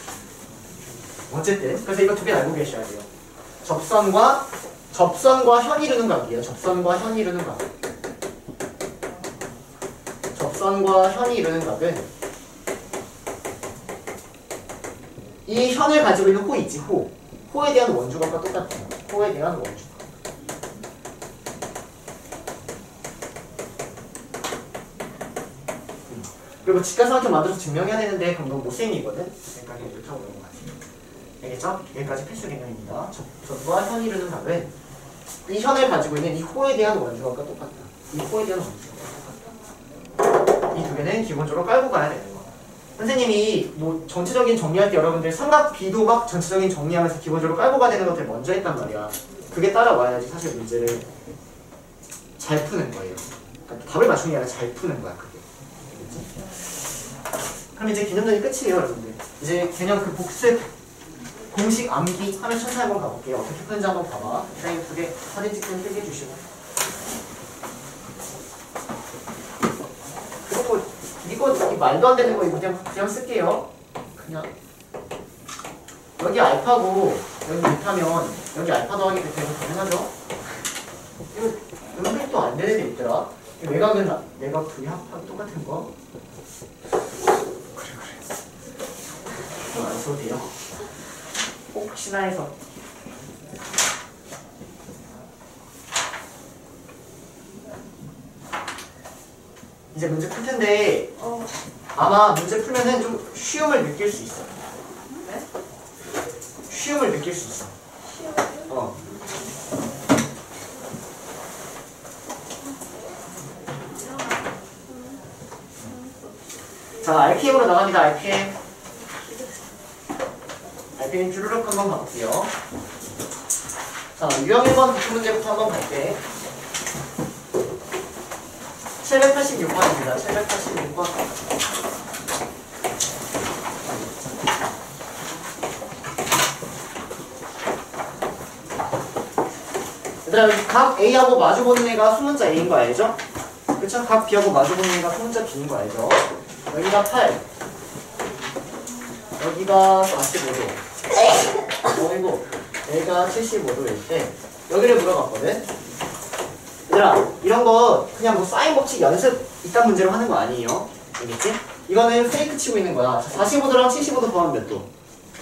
어쨌든 그래서 이거 두 개 알고 계셔야 돼요. 접선과 접선과 현이 이루는 각이에요. 접선과 현이 이루는 각. 접선과 현이 이루는 각은 이 현을 가지고 있는 호 있지, 호. 호에 대한 원주각과 똑같아요. 호에 대한 원주각. 음. 그리고 직각삼각형 만들어서 증명해야 되는데 그럼 너무 못생기거든? 그러니까 그냥 이렇게 하고 넘어가세요. 알겠죠? 여기까지 필수 개념입니다. 접선과 현이 이루는 각은 이 현을 가지고 있는 이 호에 대한 원주각과 똑같다. 이 호에 대한 원주각과 똑같다. 이 두 개는 기본적으로 깔고 가야 되는 거야. 선생님이 뭐 전체적인 정리할 때 여러분들 삼각 비도각 전체적인 정리하면서 기본적으로 깔고 가야 되는 것들 먼저 했단 말이야. 그게 따라와야지 사실 문제를 잘 푸는 거예요. 그러니까 답을 맞추는 게 아니라 잘 푸는 거야, 그게. 알겠지? 그럼 이제 개념전이 끝이에요, 여러분들. 이제 개념 그 복습, 공식 암기 하면 천천히 한번 가볼게요. 어떻게 푸는지 한번 봐봐. 선생님 그게 사진 찍기는 뜨게 해주시고. 그리고 이거 이 말도 안 되는 거 이거 그냥 그냥 쓸게요. 그냥 여기 알파고 여기 못하면 여기 알파 더하기 되면 가능하죠? 이거 음색도 안 되는 데 있더라. 외곽은 외곽 둘이 합하고 똑같은 거. 그래 그래. 이거 안 써도 돼요. 혹시나 해서. 이제 문제 풀 텐데 어, 아마 문제 풀면은 좀 쉬움을 느낄 수 있어. 네? 쉬움을 느낄 수 있어. 어. 자, 알케임으로 나갑니다. 알케임. 알케임 주르륵 한번 가볼게요. 자, 유형 일 번 복수 문제부터 한번 갈게. 칠백팔십육 번입니다. 칠백팔십육 번. 얘들아, 여기 각 A하고 마주보는 애가 수문자 A인 거 알죠? 그쵸? 각 B하고 마주보는 애가 수문자 B인 거 알죠? 여기가 팔. 여기가 사십오 도. 여기고, 여기가 칠십오 도일 때, 여기를 물어봤거든? 얘들아, 이런 거 그냥 뭐 사인 법칙 연습 이딴 문제로 하는 거 아니에요? 알겠지? 이거는 페이크 치고 있는 거야. 사십오 도랑 칠십오 도 더하면 몇 도?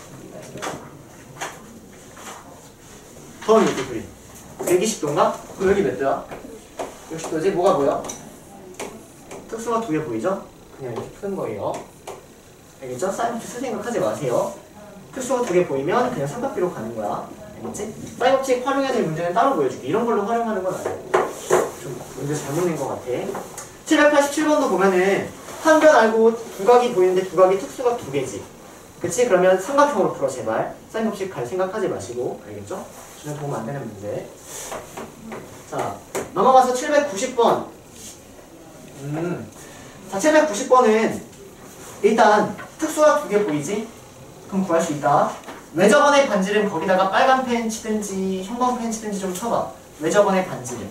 더하면 몇 도? 둘이? 백이십 도인가? 그럼 여기 몇 도야? 육십 도지? 뭐가 보여? 특수가 두 개 보이죠? 그냥 이렇게 푸는 거예요. 알겠죠? 사인 법칙 쓸 생각하지 마세요. 특수가 두 개 보이면 그냥 삼각비로 가는 거야. 알겠지? 사인 법칙 활용해야 될 문제는 따로 보여줄게. 이런 걸로 활용하는 건 아니고. 좀 문제 잘못 낸 것 같아. 칠백팔십칠 번도 보면은 한 변 알고 두각이 보이는데 두각이 특수가 두 개지. 그치? 그러면 삼각형으로 풀어 제발. 사인 법칙 갈 생각하지 마시고. 알겠죠? 전혀 도움 안 되는 문제. 자, 넘어가서 칠백구십 번. 음. 자, 칠백구십 번은 일단 특수가 두 개 보이지? 그럼 구할 수 있다. 왜 저번에 반지름 거기다가 빨간 펜 치든지 형광 펜 치든지 좀 쳐봐. 왜 저번에 반지름.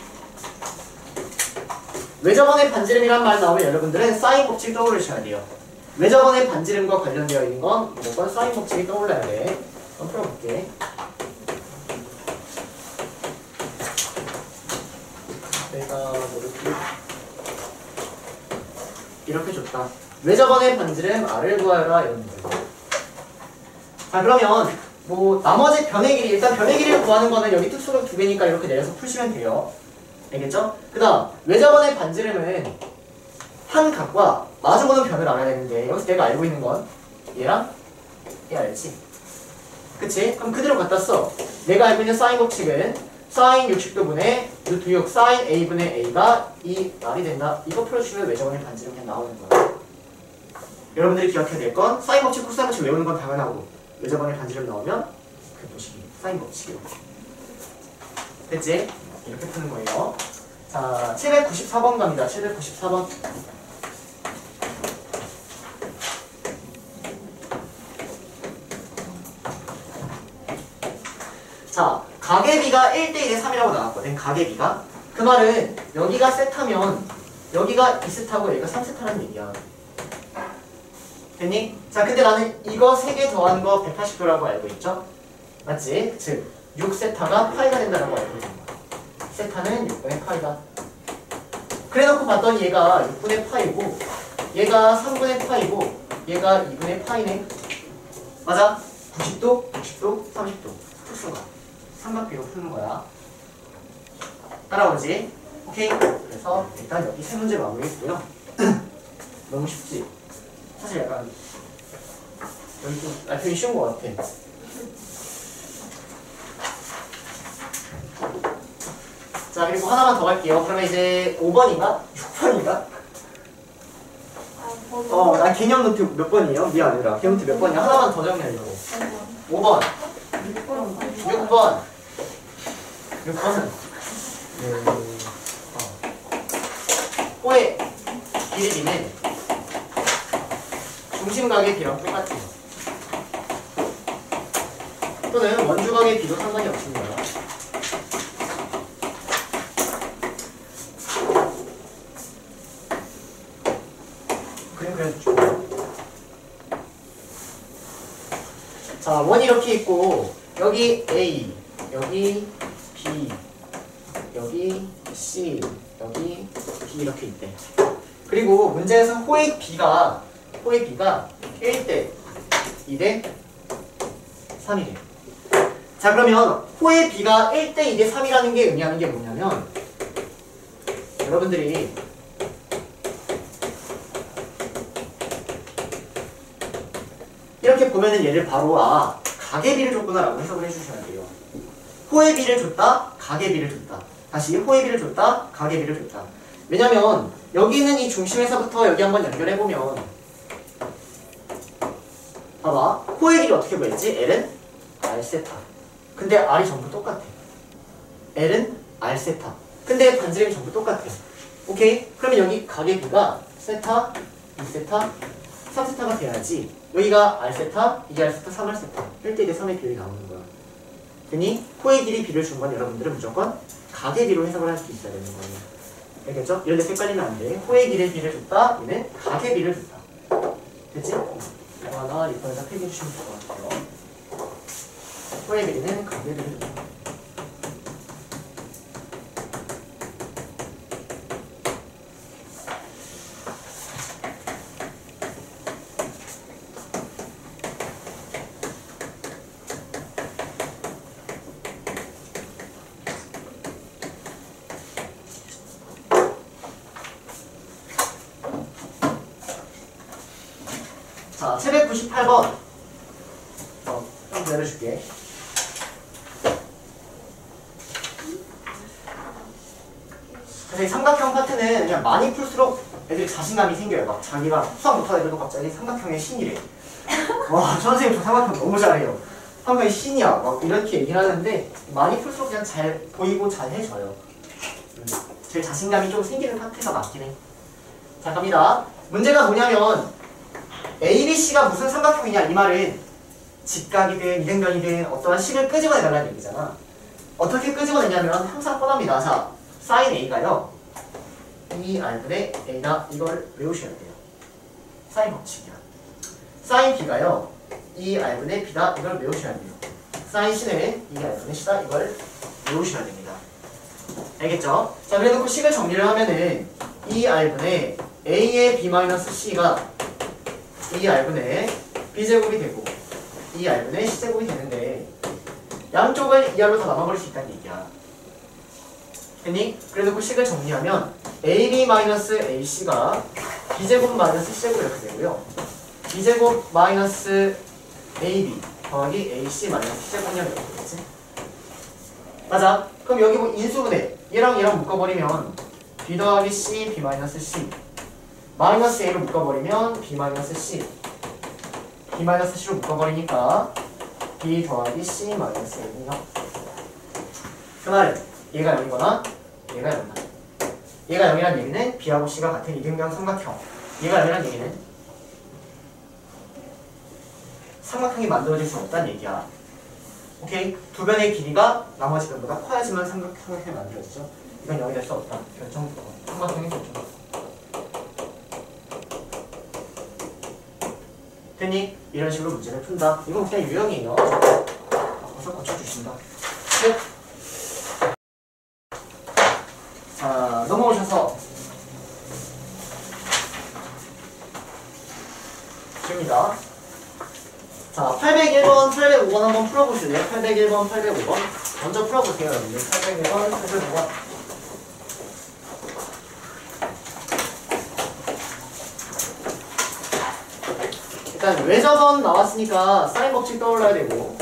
왜 저번에 반지름이란 말 나오면 여러분들은 사인 법칙 떠올리셔야 돼요. 왜 저번에 반지름과 관련되어 있는 건 무조건 사인 법칙이 떠올라야 돼. 한번 풀어볼게. 내가 이렇게 이렇게 줬다. 왜 저번에 반지름 R을 구하여라 이런 문제. 자 그러면 뭐 나머지 변의 길이 일단 변의 길이를 구하는 거는 여기 특수각 두 개니까 이렇게 내려서 풀시면 돼요. 알겠죠? 그 다음 왜 저번에 반지름은 한 각과 마주보는 변을 알아야 되는데 여기서 내가 알고 있는 건 얘랑 얘 알지? 그치? 그럼 그대로 갖다 써. 내가 알고 있는 사인 법칙은 사인 육십 도분의 루트 육 사인 A분의 A가 이 R이 된다. 이거 풀어주시면 왜 저번에 반지름 그냥 나오는 거야. 여러분들이 기억해야 될 건 사인 법칙, 코사인 법칙 외우는 건 당연하고 왜 저번에 반지름 나오면 그 보시기 사인 법칙이요. 됐지? 이렇게 푸는 거예요. 자, 칠백구십사 번 갑니다. 칠백구십사 번. 자, 가계비가 일 대 일에 삼이라고 나왔거든. 가계비가. 그 말은 여기가 세타면 여기가 이 세타고 여기가 삼 세타라는 얘기야. 됐니? 자, 근데 나는 이거 세 개 더한 거 백팔십 도라고 알고 있죠? 맞지? 즉, 육 세타가 파이가 된다고 알고 있는 거야. 세타는 육분의 파이다. 그래놓고 봤더니 얘가 육분의 파이고 얘가 삼분의 파이고 얘가 이분의 파이네. 맞아? 구십 도, 육십 도, 삼십 도 풀수가 삼각비로 푸는 거야. 따라오지? 오케이? 그래서 일단 여기 세 문제 마무리했고요. 너무 쉽지? 사실 약간 여기 좀 아, 되게 쉬운 것 같아. 자, 그리고 하나만 더 갈게요. 그러면 이제 오 번인가? 육 번인가? 어, 나 개념 노트 몇 번이에요? 미안해라. 개념 노트 몇 번이야? 하나만 더 정리하려고. 오 번. 육 번. 육 번은 음, 어. 호의 길이는 중심각의 비랑 똑같아요. 또는 원주각의 비도 상관이 없습니다. 그림 그려주죠. 자, 원이 이렇게 있고 여기 A, 여기 B, 여기 C, 여기 B 이렇게 있대. 그리고 문제에서 호의 B가 호의 B가 일 대 이 대 삼이래. 자, 그러면 호의 B가 일 대 이 대 삼이라는 게 의미하는 게 뭐냐면 여러분들이 이렇게 보면은 얘를 바로 아 가계비를 줬구나 라고 해석을 해주셔야 돼요. 호의 비를 줬다, 가계비를 줬다. 다시 호의 비를 줬다, 가계비를 줬다. 왜냐면 여기는 이 중심에서부터 여기 한번 연결해보면 봐봐. 호의 길이 어떻게 보였지? L은 R 세타. 근데 R이 전부 똑같아. L은 R 세타. 근데 반지름이 전부 똑같아. 오케이? 그러면 여기 가계비가 세타, 이 세타, 삼 세타가 돼야지 여기가 R 세타, 이 R 세타, 삼 R 세타 일 대 이 대 삼의 비율이 나오는 거야. 되니 호의 길이 비를 준 건 여러분들은 무조건 가계비로 해석을 할 수 있어야 되는 거예요. 알겠죠? 이런 데서 헷갈리면 안 돼. 호의 길의 비를 줬다, 얘는 가계비를 줬다. 됐지? 이거 하나 리퍼에다 폐기해 주시면 될 것 같아요. 호의 길이는 가계비를 줬다. 자, 칠백구십팔 번. 어, 좀 내려줄게. 그래서 이 삼각형 파트는 그냥 많이 풀수록 애들이 자신감이 생겨요. 막 자기가 수학 못하는 애들도 갑자기 삼각형의 신이래. 와, 저 선생님 저 삼각형 너무 잘해요. 삼각형의 신이야. 막 이렇게 얘기를 하는데 많이 풀수록 그냥 잘 보이고 잘 해줘요. 음, 제일 자신감이 좀 생기는 파트가 맞긴 해. 자, 갑니다. 문제가 뭐냐면 A, B, C가 무슨 삼각형이냐 이 말은 직각이든 이등변이든 어떠한 식을 끄집어내달라는 얘기잖아. 어떻게 끄집어내냐면 항상 뻔합니다. 자, 사인 A가요 이 R분의 A다. 이걸 외우셔야 돼요. 사인 법칙이야. 사인 B가요 이 R분의 B다. 이걸 외우셔야 돼요. 사인 C는 이 R분의 C다. 이걸 외우셔야 됩니다. 알겠죠? 자, 그래놓고 식을 정리를 하면은 이 R분의 A의 B-C가 이 R분의 B제곱이 되고 이 R분의 C제곱이 되는데 양쪽을 이 R로 다 나눠버릴 수 있다는 얘기야. 됐니? 그래놓고 식을 정리하면 에이비-에이씨가 B제곱 마이너스 C제곱 이렇게 되고요. B제곱 마이너스 에이비 더하기 에이씨 마이너스 C제곱이 이렇게 되겠지? 맞아. 그럼 여기 뭐 인수분해 얘랑 얘랑 묶어버리면 B 더하기 C, B 마이너스 C 마이너스 A로 묶어버리면 B 마이너스 C B 마이너스 C로 묶어버리니까 B 더하기 C 마이너스 A네요. 그 말은 얘가 영이거나 얘가 영이다. 얘가 영이란 얘기는 B하고 C가 같은 이등변 삼각형. 얘가 영이란 얘기는 삼각형이 만들어질 수 없다는 얘기야. 오케이? 두 변의 길이가 나머지 변보다 커야지만 삼각형이 만들어지죠. 이건 영이 될 수 없다. 결정 삼각형이 결정. 됐니? 이런 식으로 문제를 푼다. 이건 그냥 유형이에요. 바꿔서 고쳐주신다. 끝. 자, 넘어오셔서 줍니다. 자, 팔백일 번, 팔백오 번 한번 풀어보실래요? 팔백일 번, 팔백오 번 먼저 풀어보세요, 여러분들. 팔백일 번, 팔백오 번 일단 외접원 나왔으니까 사인 법칙 떠올라야 되고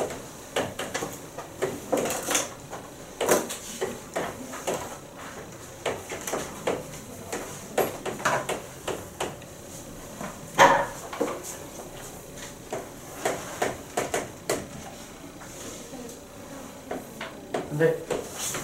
근데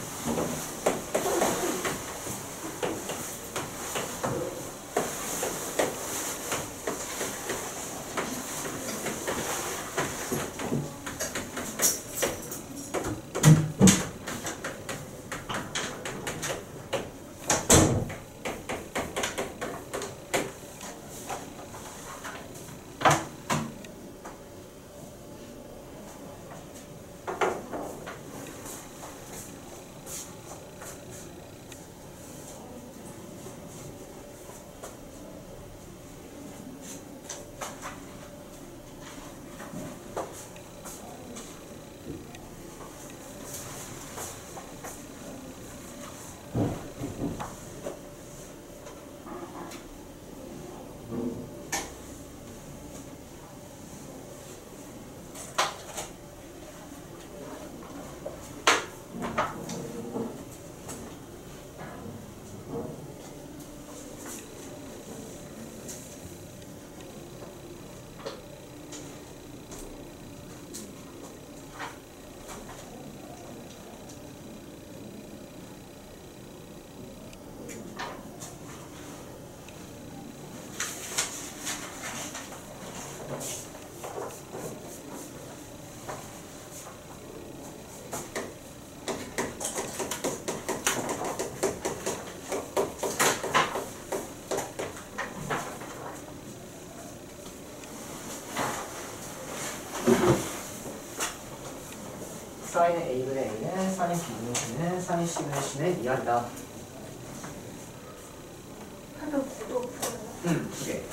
사인 A분의 A는 사인 B분의 B는 사인 C분의 C는 이 R이다. 팔백구도 응, 두 개.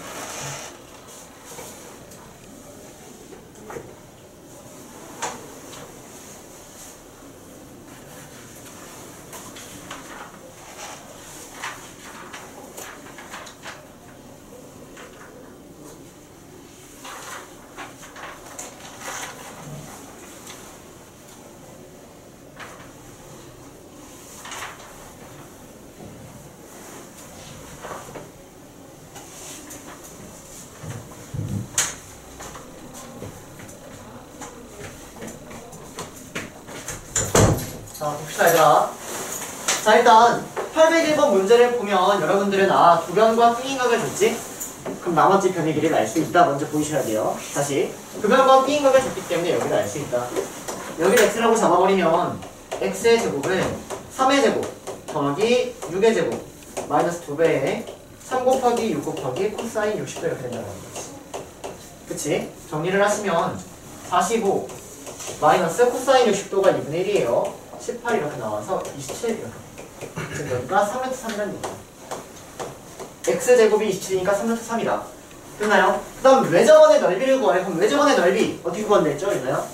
자, 봅시다 얘들아. 자, 일단 팔백일 번 문제를 보면 여러분들은 아, 두변과 평행각을 줬지? 그럼 나머지 변의 길이를 알 수 있다. 먼저 보이셔야 돼요. 다시 극한과 B인 값을 줬기 때문에 여기를 알 수 있다. 여기를 x라고 잡아버리면 x의 제곱은 삼의 제곱 더하기 육의 제곱 마이너스 두 배에 삼 곱하기 육 곱하기 코사인 육십 도 이렇게 된다는 거지. 그치? 정리를 하시면 사십오 마이너스 코사인 육십 도가 이분의 일이에요. 십팔 이렇게 나와서 이십칠 이렇게. 지금 여기가 삼 루트 삼이라는 얘기야. x제곱이 이십칠이니까 삼 루트 삼이다. 됐나요? 그 다음 외접원의 넓이를 구하래. 그럼 외접원의 넓이 어떻게 구하면 됐죠? 있나요?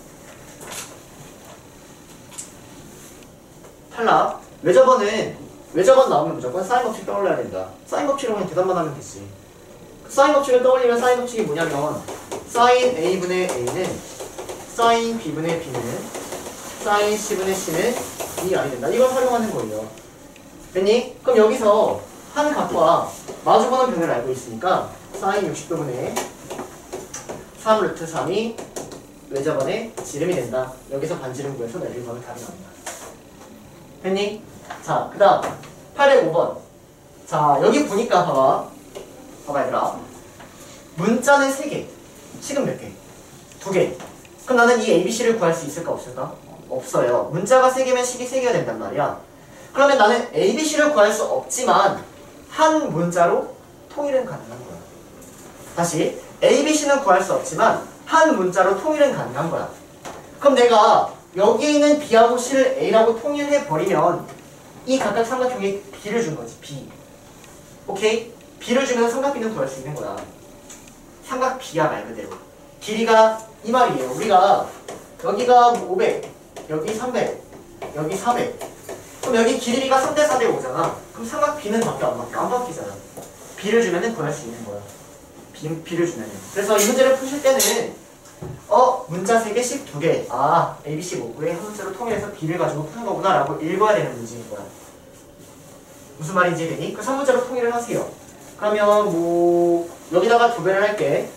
탈락. 외접원은 외접원 나오면 무조건 사인 법칙 떠올려야 된다. 사인 법칙으로 그냥 대답만 하면 되지. 사인 법칙을 떠올리면 사인 법칙이 뭐냐면 사인 A분의 A는 사인 B분의 B는 사인 C분의 C는 이 알이 된다. 이걸 활용하는 거예요. 됐니? 그럼 여기서 한 각과 마주보는 변을 알고 있으니까 사인 육십 도분의 삼 루트 삼이 외접원의 지름이 된다. 여기서 반지름 구해서 넓이 구하면 답이 나옵니다. 됐니? 자, 그 다음 팔백오 번. 자, 여기 보니까 봐봐. 봐봐 얘들아. 문자는 세 개. 식은 몇 개? 두 개. 그럼 나는 이 에이비씨를 구할 수 있을까 없을까? 없어요. 문자가 세 개면 식이 세 개가 된단 말이야. 그러면 나는 에이비씨를 구할 수 없지만 한 문자로 통일은 가능한 거야. 다시 에이비씨는 구할 수 없지만 한 문자로 통일은 가능한 거야. 그럼 내가 여기에 있는 B하고 C를 A라고 통일해버리면 이 각각 삼각형에 B를 준 거지. B. 오케이? B를 주면 삼각 B는 구할 수 있는 거야. 삼각 B야 말 그대로. 길이가 이 말이에요. 우리가 여기가 오백, 여기 삼백, 여기 사백. 그럼 여기 길이가 삼 대 사 대 오잖아. 그럼 삼각 B는 밖에 안 바뀌어. 안 바뀌잖아. B를 주면은 구할 수 있는 거야. B, B를 주면은. 그래서 이 문제를 푸실 때는 어? 문자 세 개씩 두 개. 아, A, B, C 목구에 한 문자로 통일해서 B를 가지고 푸는 거구나 라고 읽어야 되는 문제인 거야. 무슨 말인지 되니? 그 삼 문자로 통일을 하세요. 그러면 뭐 여기다가 두 배를 할게.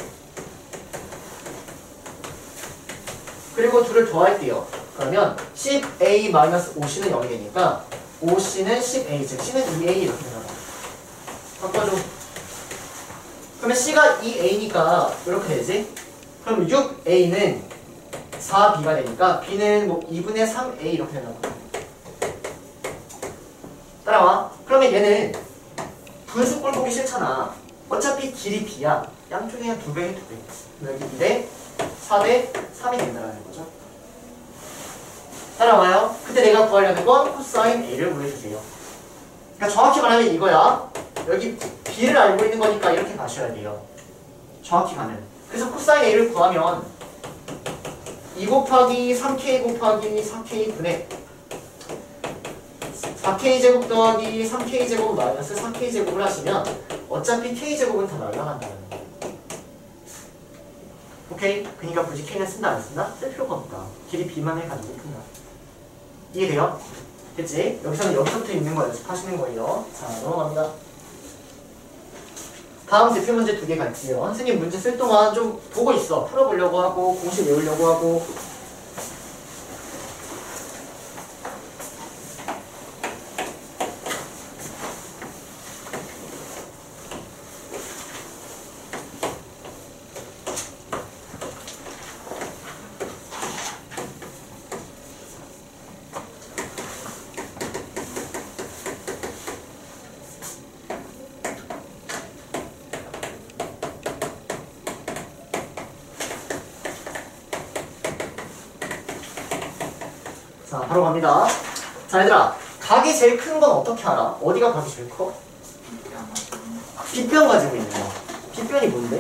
그리고 둘을 더할게요. 그러면 십 에이 마이너스 오 씨는 영이 되니까 오 씨는 십 에이, 즉 C는 이 에이 이렇게 되잖아. 바꿔줘. 그러면 C가 이 에이니까 이렇게 되지? 그럼 육 에이는 사 비가 되니까 B는 뭐 이분의 삼 에이 이렇게 되나 봐. 따라와. 그러면 얘는 분수 꼴 보기 싫잖아. 어차피 길이 B야. 양쪽에 그냥 두 배에 두 배. 여기 이 대 사 대 삼이 된다는 거죠. 따라와요. 그때 내가 구하려는 건 코사인 A를 구해주세요. 그러니까 정확히 말하면 이거야. 여기 B를 알고 있는 거니까 이렇게 가셔야 돼요. 정확히 가면. 그래서 코사인 A를 구하면 이 곱하기 삼 케이 곱하기 사 케이 분의 사 케이 제곱 더하기 삼 케이 제곱 마이너스 사 케이 제곱을 하시면 어차피 K 제곱은 다 날라간다는 거예요. 오케이? 그니까 굳이 K는 쓴다 안 쓴다? 쓸 필요가 없다. 길이 B만 해가지고 푼다. 이해돼요? 됐지? 여기서는 여기서부터 있는 거 연습하시는 거예요. 자, 넘어갑니다. 다음 대표 문제 두 개 갈게요. 선생님 문제 쓸 동안 좀 보고 있어. 풀어보려고 하고 공식 외우려고 하고. 자, 바로 갑니다. 자, 얘들아. 각이 제일 큰 건 어떻게 알아? 어디가 각이 제일 커? 빗변 가지고 있는 거. 빗변이 뭔데?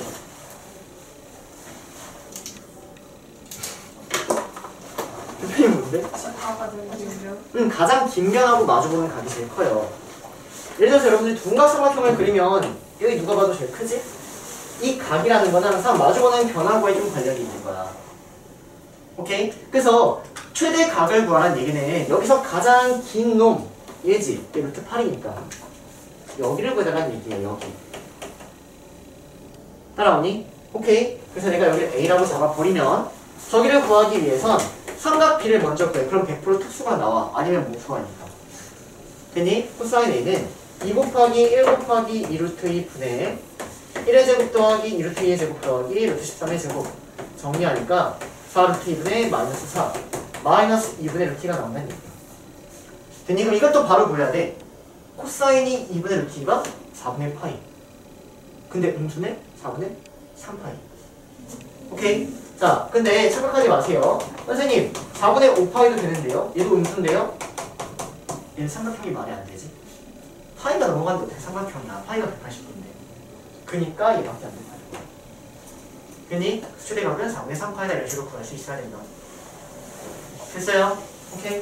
빗변이 뭔데? 응, 가장 긴 변하고 마주보는 각이 제일 커요. 예를 들어서 여러분들이 둔각삼각형을 그리면 여기 누가 봐도 제일 크지? 이 각이라는 건 항상 마주보는 변하고에 좀 관련이 있는 거야. 오케이? 그래서 최대 각을 구하라는 얘기는 여기서 가장 긴 놈 얘지. 얘 루트 팔이니까 여기를 구해달라는 얘기예요. 여기. 따라오니? 오케이. 그래서 내가 여기를 A라고 잡아버리면 저기를 구하기 위해선 삼각 B를 먼저 구해. 그럼 백 퍼센트 특수가 나와. 아니면 모수가니까. 됐니? 코사인 A는 이 곱하기 일 곱하기 이 루트 이 분의 일의 제곱 더하기 이 루트 이의 제곱 더하기 루트 십삼의 제곱 정리하니까 사 루트 이분의 마이너스 사 마이너스 이분의 루트 이가 나온다는 얘기야. 됐니? 그럼 이것도 바로 보여야 돼. 코사인이 이분의 루트 이가 사분의 파이. 근데 음수는 사분의 삼 파이. 오케이? 자, 근데 착각하지 마세요. 선생님, 사분의 오 파이도 되는데요? 얘도 음수인데요? 얘는 삼각형이 말이 안 되지. 파이가 넘어가는데 어떻게 삼각형이야? 파이가 백팔십 도인데. 그니까 얘밖에 안 된다. 괜히 수출대각은 사분의 삼 파이다 이런 식으로 구할 수 있어야 된다. 됐어요? 오케이?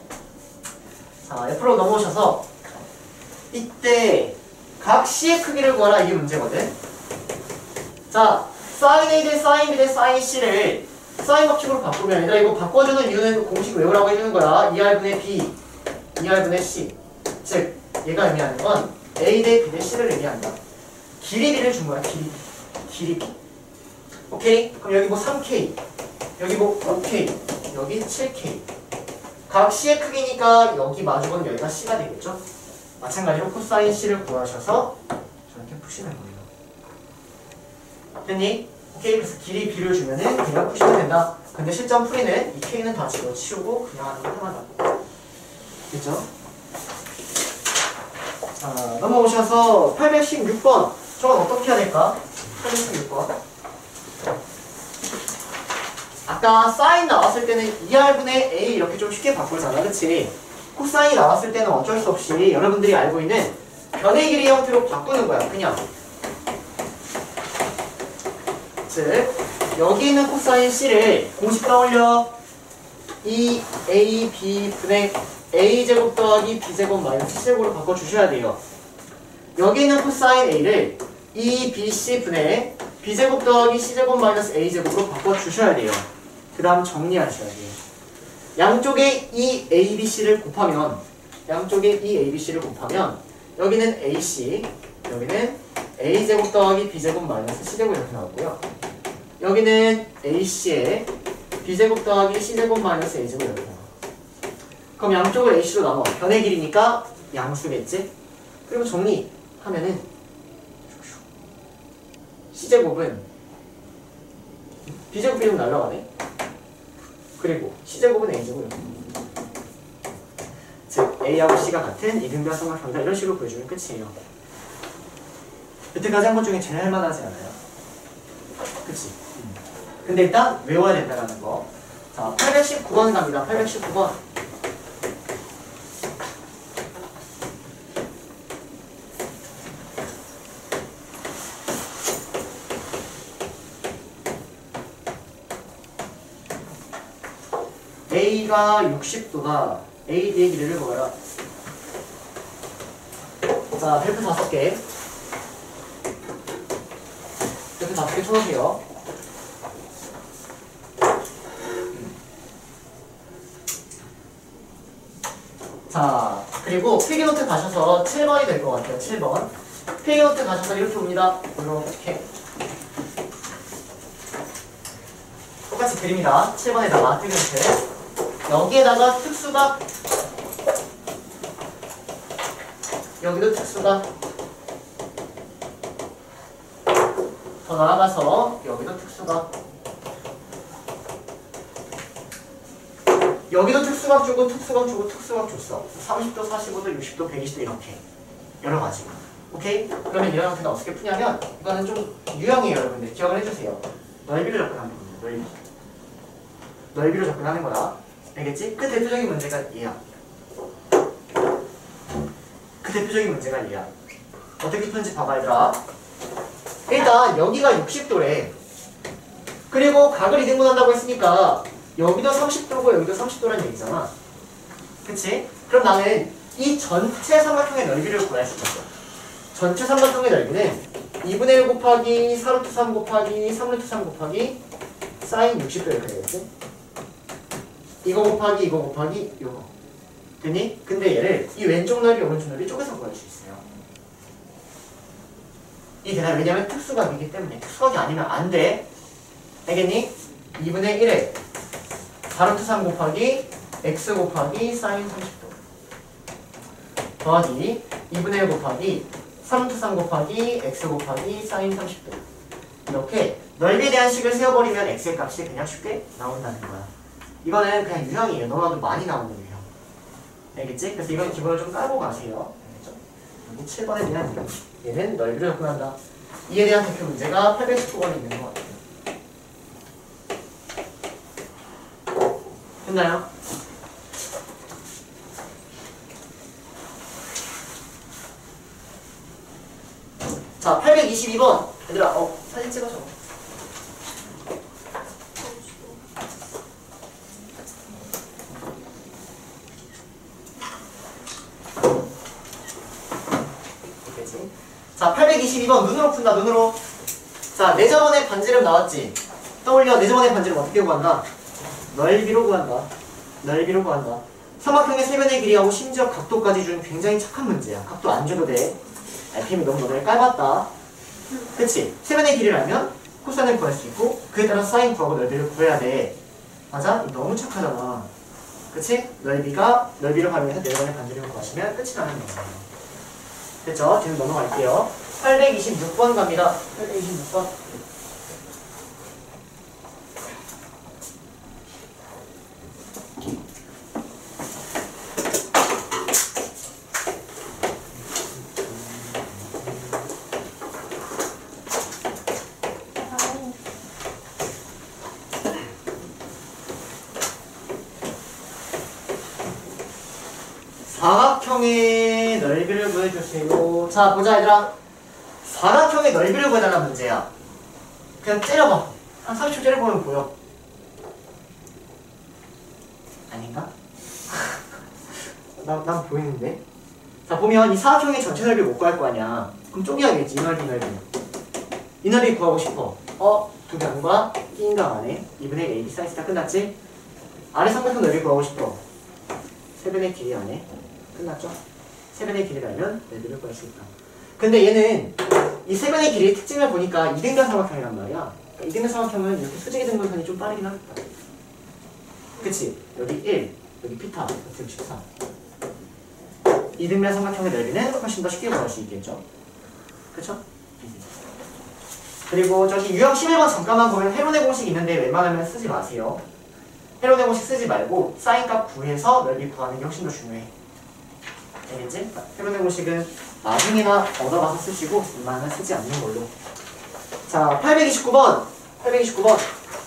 자, 옆으로 넘어오셔서 이때 각 C의 크기를 구하라 이게 문제거든. 자, 사인 A 대 사인 B 대 사인 C를 사인 법칙으로 바꾸면 얘들아 이거 바꿔주는 이유는 공식 외우라고 해주는 거야. 이알분의 B, 이알분의 C. 즉 얘가 의미하는 건 A 대 B 대 C를 의미한다. 길이 B를 준 거야. 길이 B. 길이 B. 오케이? 그럼 여기 뭐 삼 케이, 여기 뭐 오 케이, 여기 칠 케이. 각 C의 크기니까 여기 마주보는 여기가 C가 되겠죠? 마찬가지로 코사인 C를 구하셔서 저렇게 푸시는 거예요. 됐니? 오케이. 그래서 길이 B를 주면은 그냥 푸시면 된다. 근데 실전 풀이는 이 K는 다 집어치우고 그냥 하는 거 하나다. 됐죠? 자, 넘어오셔서 팔백십육 번. 저건 어떻게 해야 될까? 팔백십육 번. 아까 사인 나왔을 때는 이알분의 A 이렇게 좀 쉽게 바꾸잖아. 그치? 코사인이 나왔을 때는 어쩔 수 없이 여러분들이 알고 있는 변의 길이 형태로 바꾸는 거야. 그냥. 즉 여기 있는 코사인 C를 공식 떠올려. 이 A, B 분의 A제곱 더하기 B제곱 마이너스 C제곱으로 바꿔주셔야 돼요. 여기 있는 코사인 A를 이 B, C 분의 B제곱 더하기 C제곱 마이너스 A제곱으로 바꿔주셔야 돼요. 그 다음 정리하셔야 돼요. 양쪽에 이 A, B, C를 곱하면 양쪽에 이 A, B, C를 곱하면 여기는 A, C, 여기는 A제곱 더하기 B제곱 마이너스 C제곱 이렇게 나오고요. 여기는 A, C에 B제곱 더하기 C제곱 마이너스 A제곱 이렇게 나와요. 그럼 양쪽을 A, C로 나눠. 변의 길이니까 양수겠지? 그리고 정리하면은 C제곱은 B제곱 B제곱 날라가네? 그리고 C제곱은 A제곱 즉 A하고 C가 같은 이등변 삼각형이다 이런 식으로 보여주면 끝이에요. 여태까지 한 것 중에 제일 할만하지 않아요? 그치? 음. 근데 일단 외워야 된다는 거. 자, 팔백십구 번 갑니다. 팔백십구 번. A가 육십 도다. A, B의 길이를 구하라. 자, 별표 다섯 개. 별표 다섯 개 쳐놓으세요. 자, 그리고 필기노트 가셔서 칠 번이 될 것 같아요. 칠 번. 필기노트 가셔서 이렇게 옵니다. 이렇게. 똑같이 그립니다. 칠 번에다가 필기노트. 여기에다가 특수각, 여기도 특수각, 더 나아가서 여기도 특수각, 여기도 특수각 주고 특수각 주고 특수각 줬어. 삼십 도, 사십오 도, 육십 도, 백이십 도 이렇게 여러 가지. 오케이? 그러면 이런 형태는 어떻게 푸냐면 이거는 좀 유형이에요. 여러분들 기억을 해주세요. 넓이를 접근하는 겁니다. 넓이. 넓이로 접근하는 거다. 알겠지? 그 대표적인 문제가 얘야. 그 대표적인 문제가 얘야. 어떻게 푸는지 봐봐 얘들아. 일단 여기가 육십 도래. 그리고 각을 이등분한다고 했으니까 여기도 삼십 도고 여기도 삼십 도라는 얘기잖아. 그치? 그럼 나는 이 전체 삼각형의 넓이를 구할 수 있어. 전체 삼각형의 넓이는 이분의 일 곱하기 사 루트 삼 곱하기 삼 루트 삼 곱하기 사인 육십 도 이렇게 되겠지? 이거 곱하기 이거 곱하기 이거. 됐니? 근데 얘를 이 왼쪽 넓이 오른쪽 넓이 쪼개서 구할 수 있어요. 이 대답 왜냐면 특수각이기 때문에. 특수각이 아니면 안 돼. 알겠니? 이분의 일에 사 루트 삼 곱하기 x 곱하기 사인 삼십 도 더하기 이분의 일 곱하기 삼 플러스 삼 곱하기 x 곱하기 사인 삼십 도. 이렇게 넓이에 대한 식을 세워버리면 x의 값이 그냥 쉽게 나온다는 거야. 이거는 그냥 유형이에요. 너무나도 많이 나오는 유형. 알겠지? 그래서 이건 기본을 좀 깔고 가세요. 알겠죠? 여기 칠 번에 대한 유형. 얘는 넓이를 접근한다. 이에 대한 대표 문제가 팔백십구 번에 있는 것 같아요. 됐나요? 자, 팔백이십이 번. 얘들아, 어, 사진 찍어줘. 됐지? 자, 팔백이십이 번 눈으로 푼다, 눈으로. 자, 내 저번에 반지름 나왔지? 떠올려, 내 저번에 반지름 어떻게 구한다? 넓이로 구한다. 넓이로 구한다. 삼각형의 세변의 길이하고 심지어 각도까지 주는 굉장히 착한 문제야. 각도 안 줘도 돼. 알피엠이 너무 너를 깔봤다. 그치? 세변의 길이를 알면 코사인을 구할 수 있고 그에 따라 사인 구하고 넓이를 구해야 돼. 맞아? 너무 착하잖아. 그치? 넓이가 넓이를 활용해서 네 번의 반지름을 구하시면 끝이 나는 거예요. 됐죠? 지금 넘어갈게요. 팔백이십육 번 갑니다. 팔백이십육 번. 사각형의 넓이를 구해주세요. 자, 보자 얘들아. 사각형의 넓이를 구해달라는 문제야. 그냥 째려봐. 한 삼십 초 째려보면 보여. 아닌가? 나, 난 보이는데? 자, 보면 이 사각형의 전체 넓이 못 구할 거 아니야. 그럼 쪼개야겠지. 이 넓이, 이 넓이. 이 넓이 구하고 싶어. 어? 두 변과 B인각 안에 이분의 에이 비 사인 스타 끝났지? 아래 삼각형 넓이 구하고 싶어. 세변의 길이 안에 끝났죠? 세변의 길이를 알면 넓이를 구할 수 있다. 근데 얘는 이 세변의 길이의 특징을 보니까 이등변 삼각형이란 말이야. 그러니까 이등변 삼각형은 이렇게 수직의 등분선이 좀 빠르긴 하겠다. 그치? 여기 일, 여기 피타, 여기 십삼. 이등변 삼각형의 넓이는 훨씬 더 쉽게 구할 수 있겠죠? 그쵸? 그리고 저기 유형 십일 번 잠깐만 보면 헤론의 공식 있는데 웬만하면 쓰지 마세요. 헤론의 공식 쓰지 말고 사인값 구해서 넓이 구하는 게 훨씬 더 중요해. 알겠지? 헤론의 공식은 나중에나 얻어가서 쓰시고 웬만하면 쓰지 않는 걸로. 자, 팔백이십구 번. 팔백이십구 번.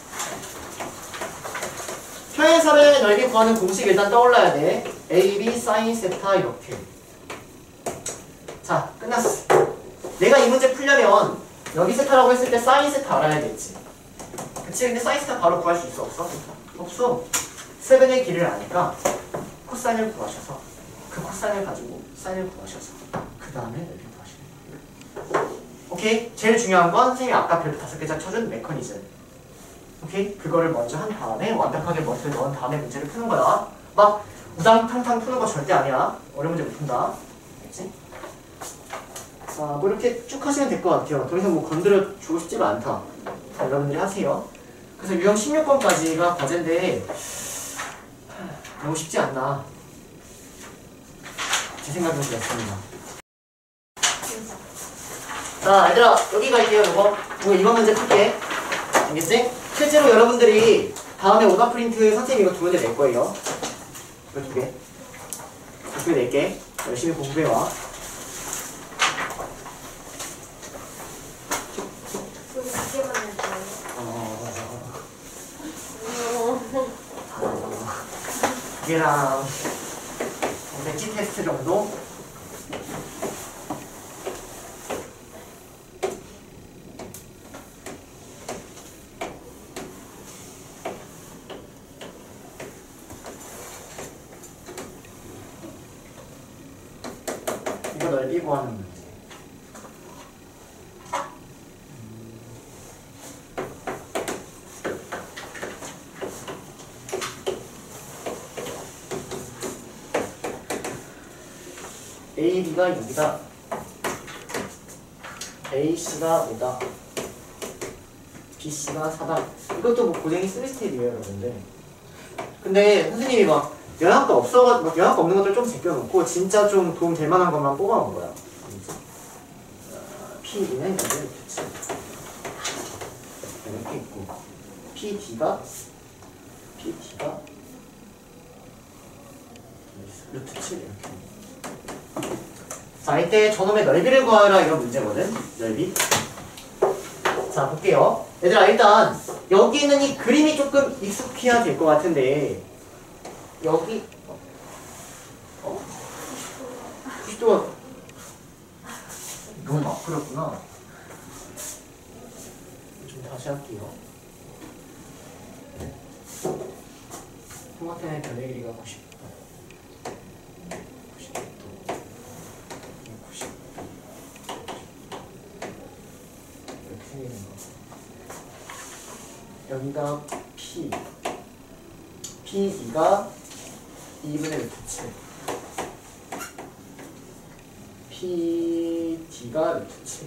평행선의 넓이 구하는 공식 일단 떠올라야 돼. 에이 비 사인 세타 이렇게. 자, 끝났어. 내가 이 문제 풀려면 여기 세타라고 했을 때 사인 세타 알아야겠지. 그치? 근데 사인 세타 바로 구할 수 있어? 없어? 없어. 세변의 길이를 아니까 코사인을 구하셔서 그 코사인을 가지고 사인을 구하셔서 그 다음에 넓이 구하시는 거예요. 오케이? 제일 중요한 건 선생님이 아까 별표 다섯 개짜 쳐준 메커니즘. 오케이? 그거를 먼저 한 다음에 완벽하게 머릿속에 넣은 다음에 문제를 푸는 거야. 막 우당탕탕 푸는 거 절대 아니야. 어려운 문제 못 푼다. 알겠지? 자, 뭐 이렇게 쭉 하시면 될 것 같아요. 더 이상 뭐 건드려 주고 싶지가 않다. 자, 여러분들이 하세요. 그래서 유형 십육 번까지가 과제인데 너무 쉽지 않나. 제 생각은 그렇습니다. 자, 얘들아, 여기 갈게요, 요거. 이거 이번 문제 풀게. 알겠지? 실제로 여러분들이 다음에 오답 프린트 선생님 이거 두 문제 낼 거예요. 이거 두 개. 두 개 낼게. 열심히 공부해와. 이게랑 멘티 테스트 정도? 이거 넓이 구하는 문제. 에이 비가 육이다. 에이 씨가 오다. 비 씨가 사다. 이것도 뭐 고생이 쓰리 스텝이에요, 여러분들. 근데 선생님이 막 영양가 없어가지고 영양가 없는 것들 좀 제껴놓고 진짜 좀 도움 될 만한 것만 뽑아온 거야. P는 여기는 루트 칠. 이렇게 있고 PD가 PD가 루트 칠 이렇게. 자, 이때 저놈의 넓이를 구하라 이런 문제거든. 넓이. 자, 볼게요. 얘들아, 일단 여기 있는 이 그림이 조금 익숙해야 될 것 같은데 여기 어? 구십 도가 너무 막 그렸구나. 좀 다시 할게요. 삼각형의 변의 길이가 구십 도. 구십 도. 구십 도. 이렇게 생기는 거. 여기가 P. P가 이분의 루트 칠. 피디가 루트 칠.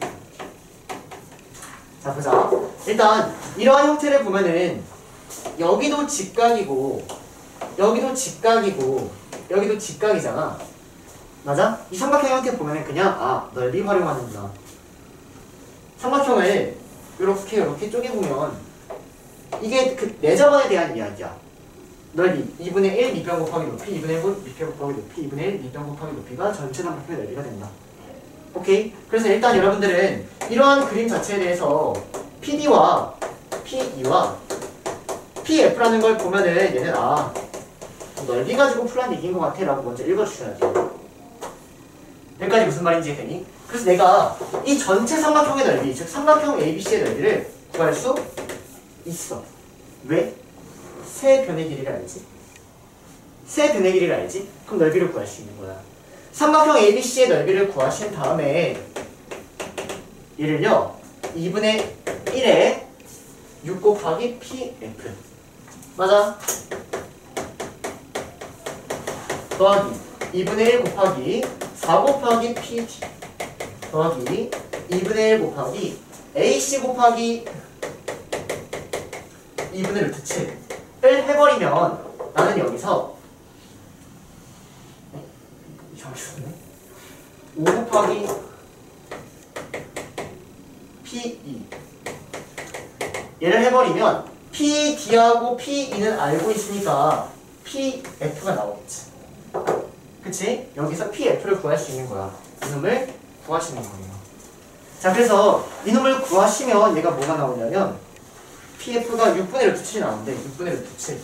자, 보자. 일단 이러한 형태를 보면은 여기도 직각이고 여기도 직각이고 여기도 직각이잖아. 맞아? 이 삼각형 형태 보면은 그냥 아, 넓이 활용하는구나. 삼각형을 이렇게 이렇게 쪼개보면 이게 그 내저번에 대한 이야기야. 넓이 이분의 일 미평 곱하기 높이 이분의 일 미평 곱하기 높이 이분의 일 미평 곱하기 높이가 전체 삼각형의 넓이가 된다. 오케이? 그래서 일단 여러분들은 이러한 그림 자체에 대해서 피디와 피이와 피에프라는 걸 보면은 얘는 아, 넓이 가지고 풀란 얘기인 것 같아 라고 먼저 읽어주셔야지. 여기까지 무슨 말인지 되니? 그래서 내가 이 전체 삼각형의 넓이, 즉 삼각형 에이비씨의 넓이를 구할 수 있어. 왜? 세 변의 길이를 알지? 세 변의 길이를 알지? 그럼 넓이를 구할 수 있는 거야. 삼각형 에이비씨의 넓이를 구하신 다음에 얘를요 이분의 일에 육 곱하기 피에프 맞아? 더하기 이분의 일 곱하기 사 곱하기 피디 더하기 이분의 일 곱하기 에이씨 곱하기 이분의 루트 칠을 해버리면 나는 여기서 오 곱하기 피이 얘를 해버리면 피디하고 피이는 알고 있으니까 피에프가 나오겠지. 그치? 여기서 피에프를 구할 수 있는 거야. 이놈을 구하시는 거예요. 자, 그래서 이놈을 구하시면 얘가 뭐가 나오냐면 피에프가 육분의 루트 칠이 나오는데 육분의 루트 칠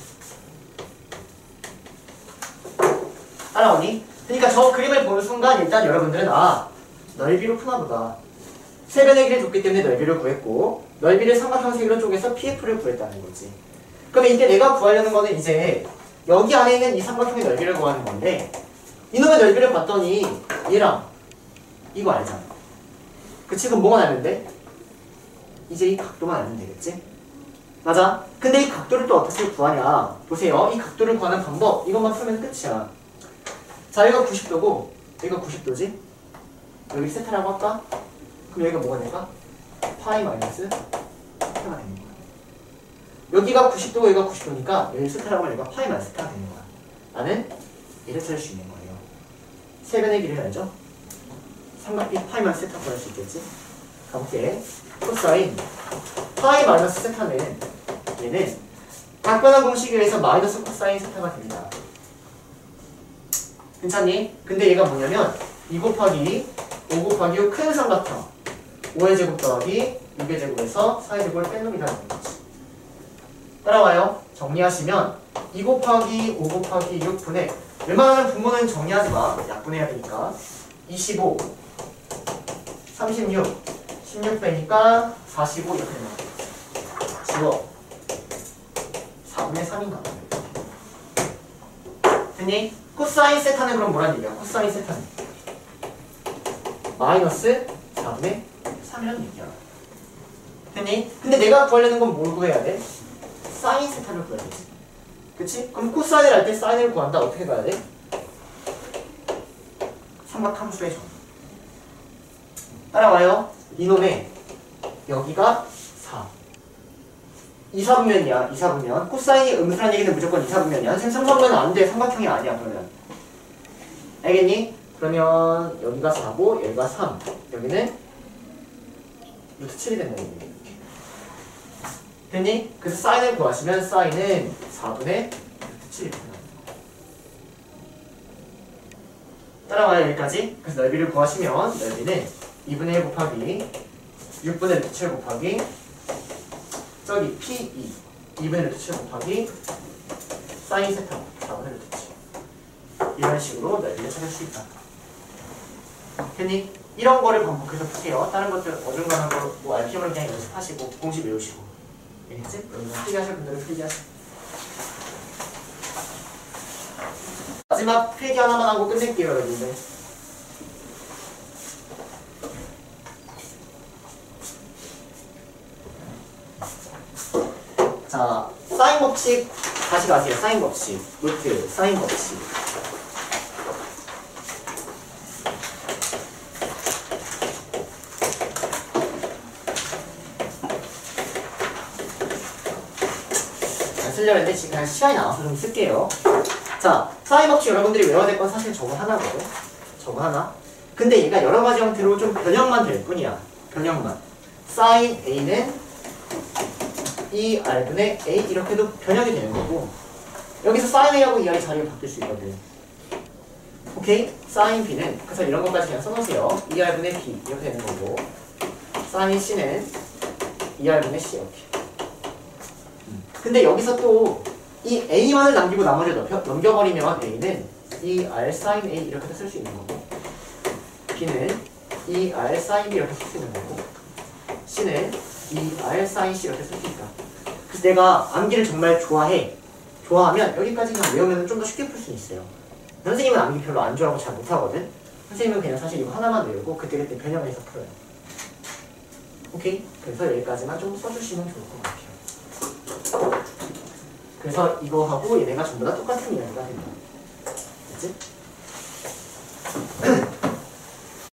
따라오니? 그러니까 저 그림을 보는 순간 일단 여러분들은 아, 넓이로 푸나보다. 세 변의 길이를 줬기 때문에 넓이를 구했고 넓이를 삼각형 세기로 쪼개서 피에프를 구했다는 거지. 그러면 이때 내가 구하려는 거는 이제 여기 안에 있는 이 삼각형의 넓이를 구하는 건데 이놈의 넓이를 봤더니 얘랑 이거 알잖아. 그치? 그럼 뭐만 알면 돼? 이제 이 각도만 알면 되겠지? 맞아? 근데 이 각도를 또 어떻게 구하냐? 보세요. 이 각도를 구하는 방법 이것만 풀면 끝이야. 자, 여기가 구십 도고 여기가 구십 도지? 여기 세타라고 할까? 그럼 여기가 뭐가 될까? 파이 마이너스 세타가 되는 거야. 여기가 구십 도고 여기가 구십 도니까 여기 세타라고 하면 여기가 파이 마이너스 세타가 되는 거야. 나는 얘를 찾을 수 있는 거예요. 세 변의 길이를 알죠? 삼각비 파이 마이너스 세타 구할 수 있겠지? 가볼게. 코사인 파이 마이너스 세타는 얘는 각변환 공식에 의해서 마이너스 코사인 세타가 됩니다. 괜찮니? 근데 얘가 뭐냐면 이 곱하기 오 곱하기 육 큰 삼각형 오의 제곱 더하기 육의 제곱에서 사의 제곱을 뺀 놈이라는 거지. 따라와요. 정리하시면 이 곱하기 오 곱하기 육분의 웬만하면 분모는 정리하지 마. 약분해야 되니까 이십오 삼십육 십육 빼니까 사십오 이렇게 되는 거야. 지워 사분의 삼인가? 됐니? 코사인 세타는 그럼 뭐란 얘기야? 코사인 세타는 마이너스 사분의 삼이라는 얘기야. 됐니? 근데 내가 구하려는 건 뭘 구해야 돼? 사인 세타를 구해야 되지. 그치? 그럼 코사인을 할 때 사인을 구한다. 어떻게 가야 돼? 삼각함수의 정. 따라와요. 이놈의 여기가 사. 이사분면이야. 이사분면. 코사인이 음수란 얘기는 무조건 이사분면이야. 선생님 삼사분면은 안 돼. 삼각형이 아니야. 그러면. 알겠니? 그러면 여기가 사고 여기가 삼. 여기는 루트 칠이 된다는 얘기. 이렇게. 됐니? 그래서 사인을 구하시면 사인은 사분의 루트 칠이 된다. 따라와요 여기까지. 그래서 넓이를 구하시면 넓이는 이분의 일 곱하기 육분의 루트 칠 곱하기 저기 피 이 이분의 루트 칠 곱하기 사인 세타 사분의 루트 칠 이런 식으로 넓이를 찾을 수 있다. 됐니? 이런 거를 반복해서 푸세요. 다른 것들 어중간한 거뭐 알피엠으로 그냥 연습하시고 공식 외우시고. 알겠지? 여러분 필기하실 분들은 필기하시고. 마지막 필기 하나만 하고 끝낼게요 여러분들. 자, 사인 법칙 다시 가세요. 사인 법칙 노트 사인 법칙. 쓰려고 했는데 지금 그냥 시간이 남아서 좀 쓸게요. 자, 사인 법칙 여러분들이 외워야 될 건 사실 저거 하나거든. 저거 하나. 근데 얘가 여러 가지 형태로 좀 변형만 될 뿐이야. 변형만. 사인 A는 이 R분의 A 이렇게도 변형이 되는 거고 여기서 사인 A하고 이 R이 자리가 바뀔 수 있거든. 오케이? 사인 B는 그래서 이런 것까지 그냥 써놓으세요. 이 R분의 B 이렇게 되는 거고 사인 C는 이 R분의 C 이렇게. 근데 여기서 또 이 A만을 남기고 나머지를 넘겨, 넘겨버리면 A는 이 R 사인 A 이렇게 쓸 수 있는 거고 B는 이 R 사인 B 이렇게 쓸 수 있는 거고 C는 이 R 사인 C 이렇게 쓸 수 있다. 그래서 내가 암기를 정말 좋아해. 좋아하면 여기까지 그냥 외우면 좀 더 쉽게 풀 수 있어요. 선생님은 암기 별로 안 좋아하고 잘 못하거든. 선생님은 그냥 사실 이거 하나만 외우고 그때그때 변형해서 풀어요. 오케이? 그래서 여기까지만 좀 써주시면 좋을 것 같아요. 그래서 이거하고 얘네가 전부 다 똑같은 이야기가 됩니다. 됐지?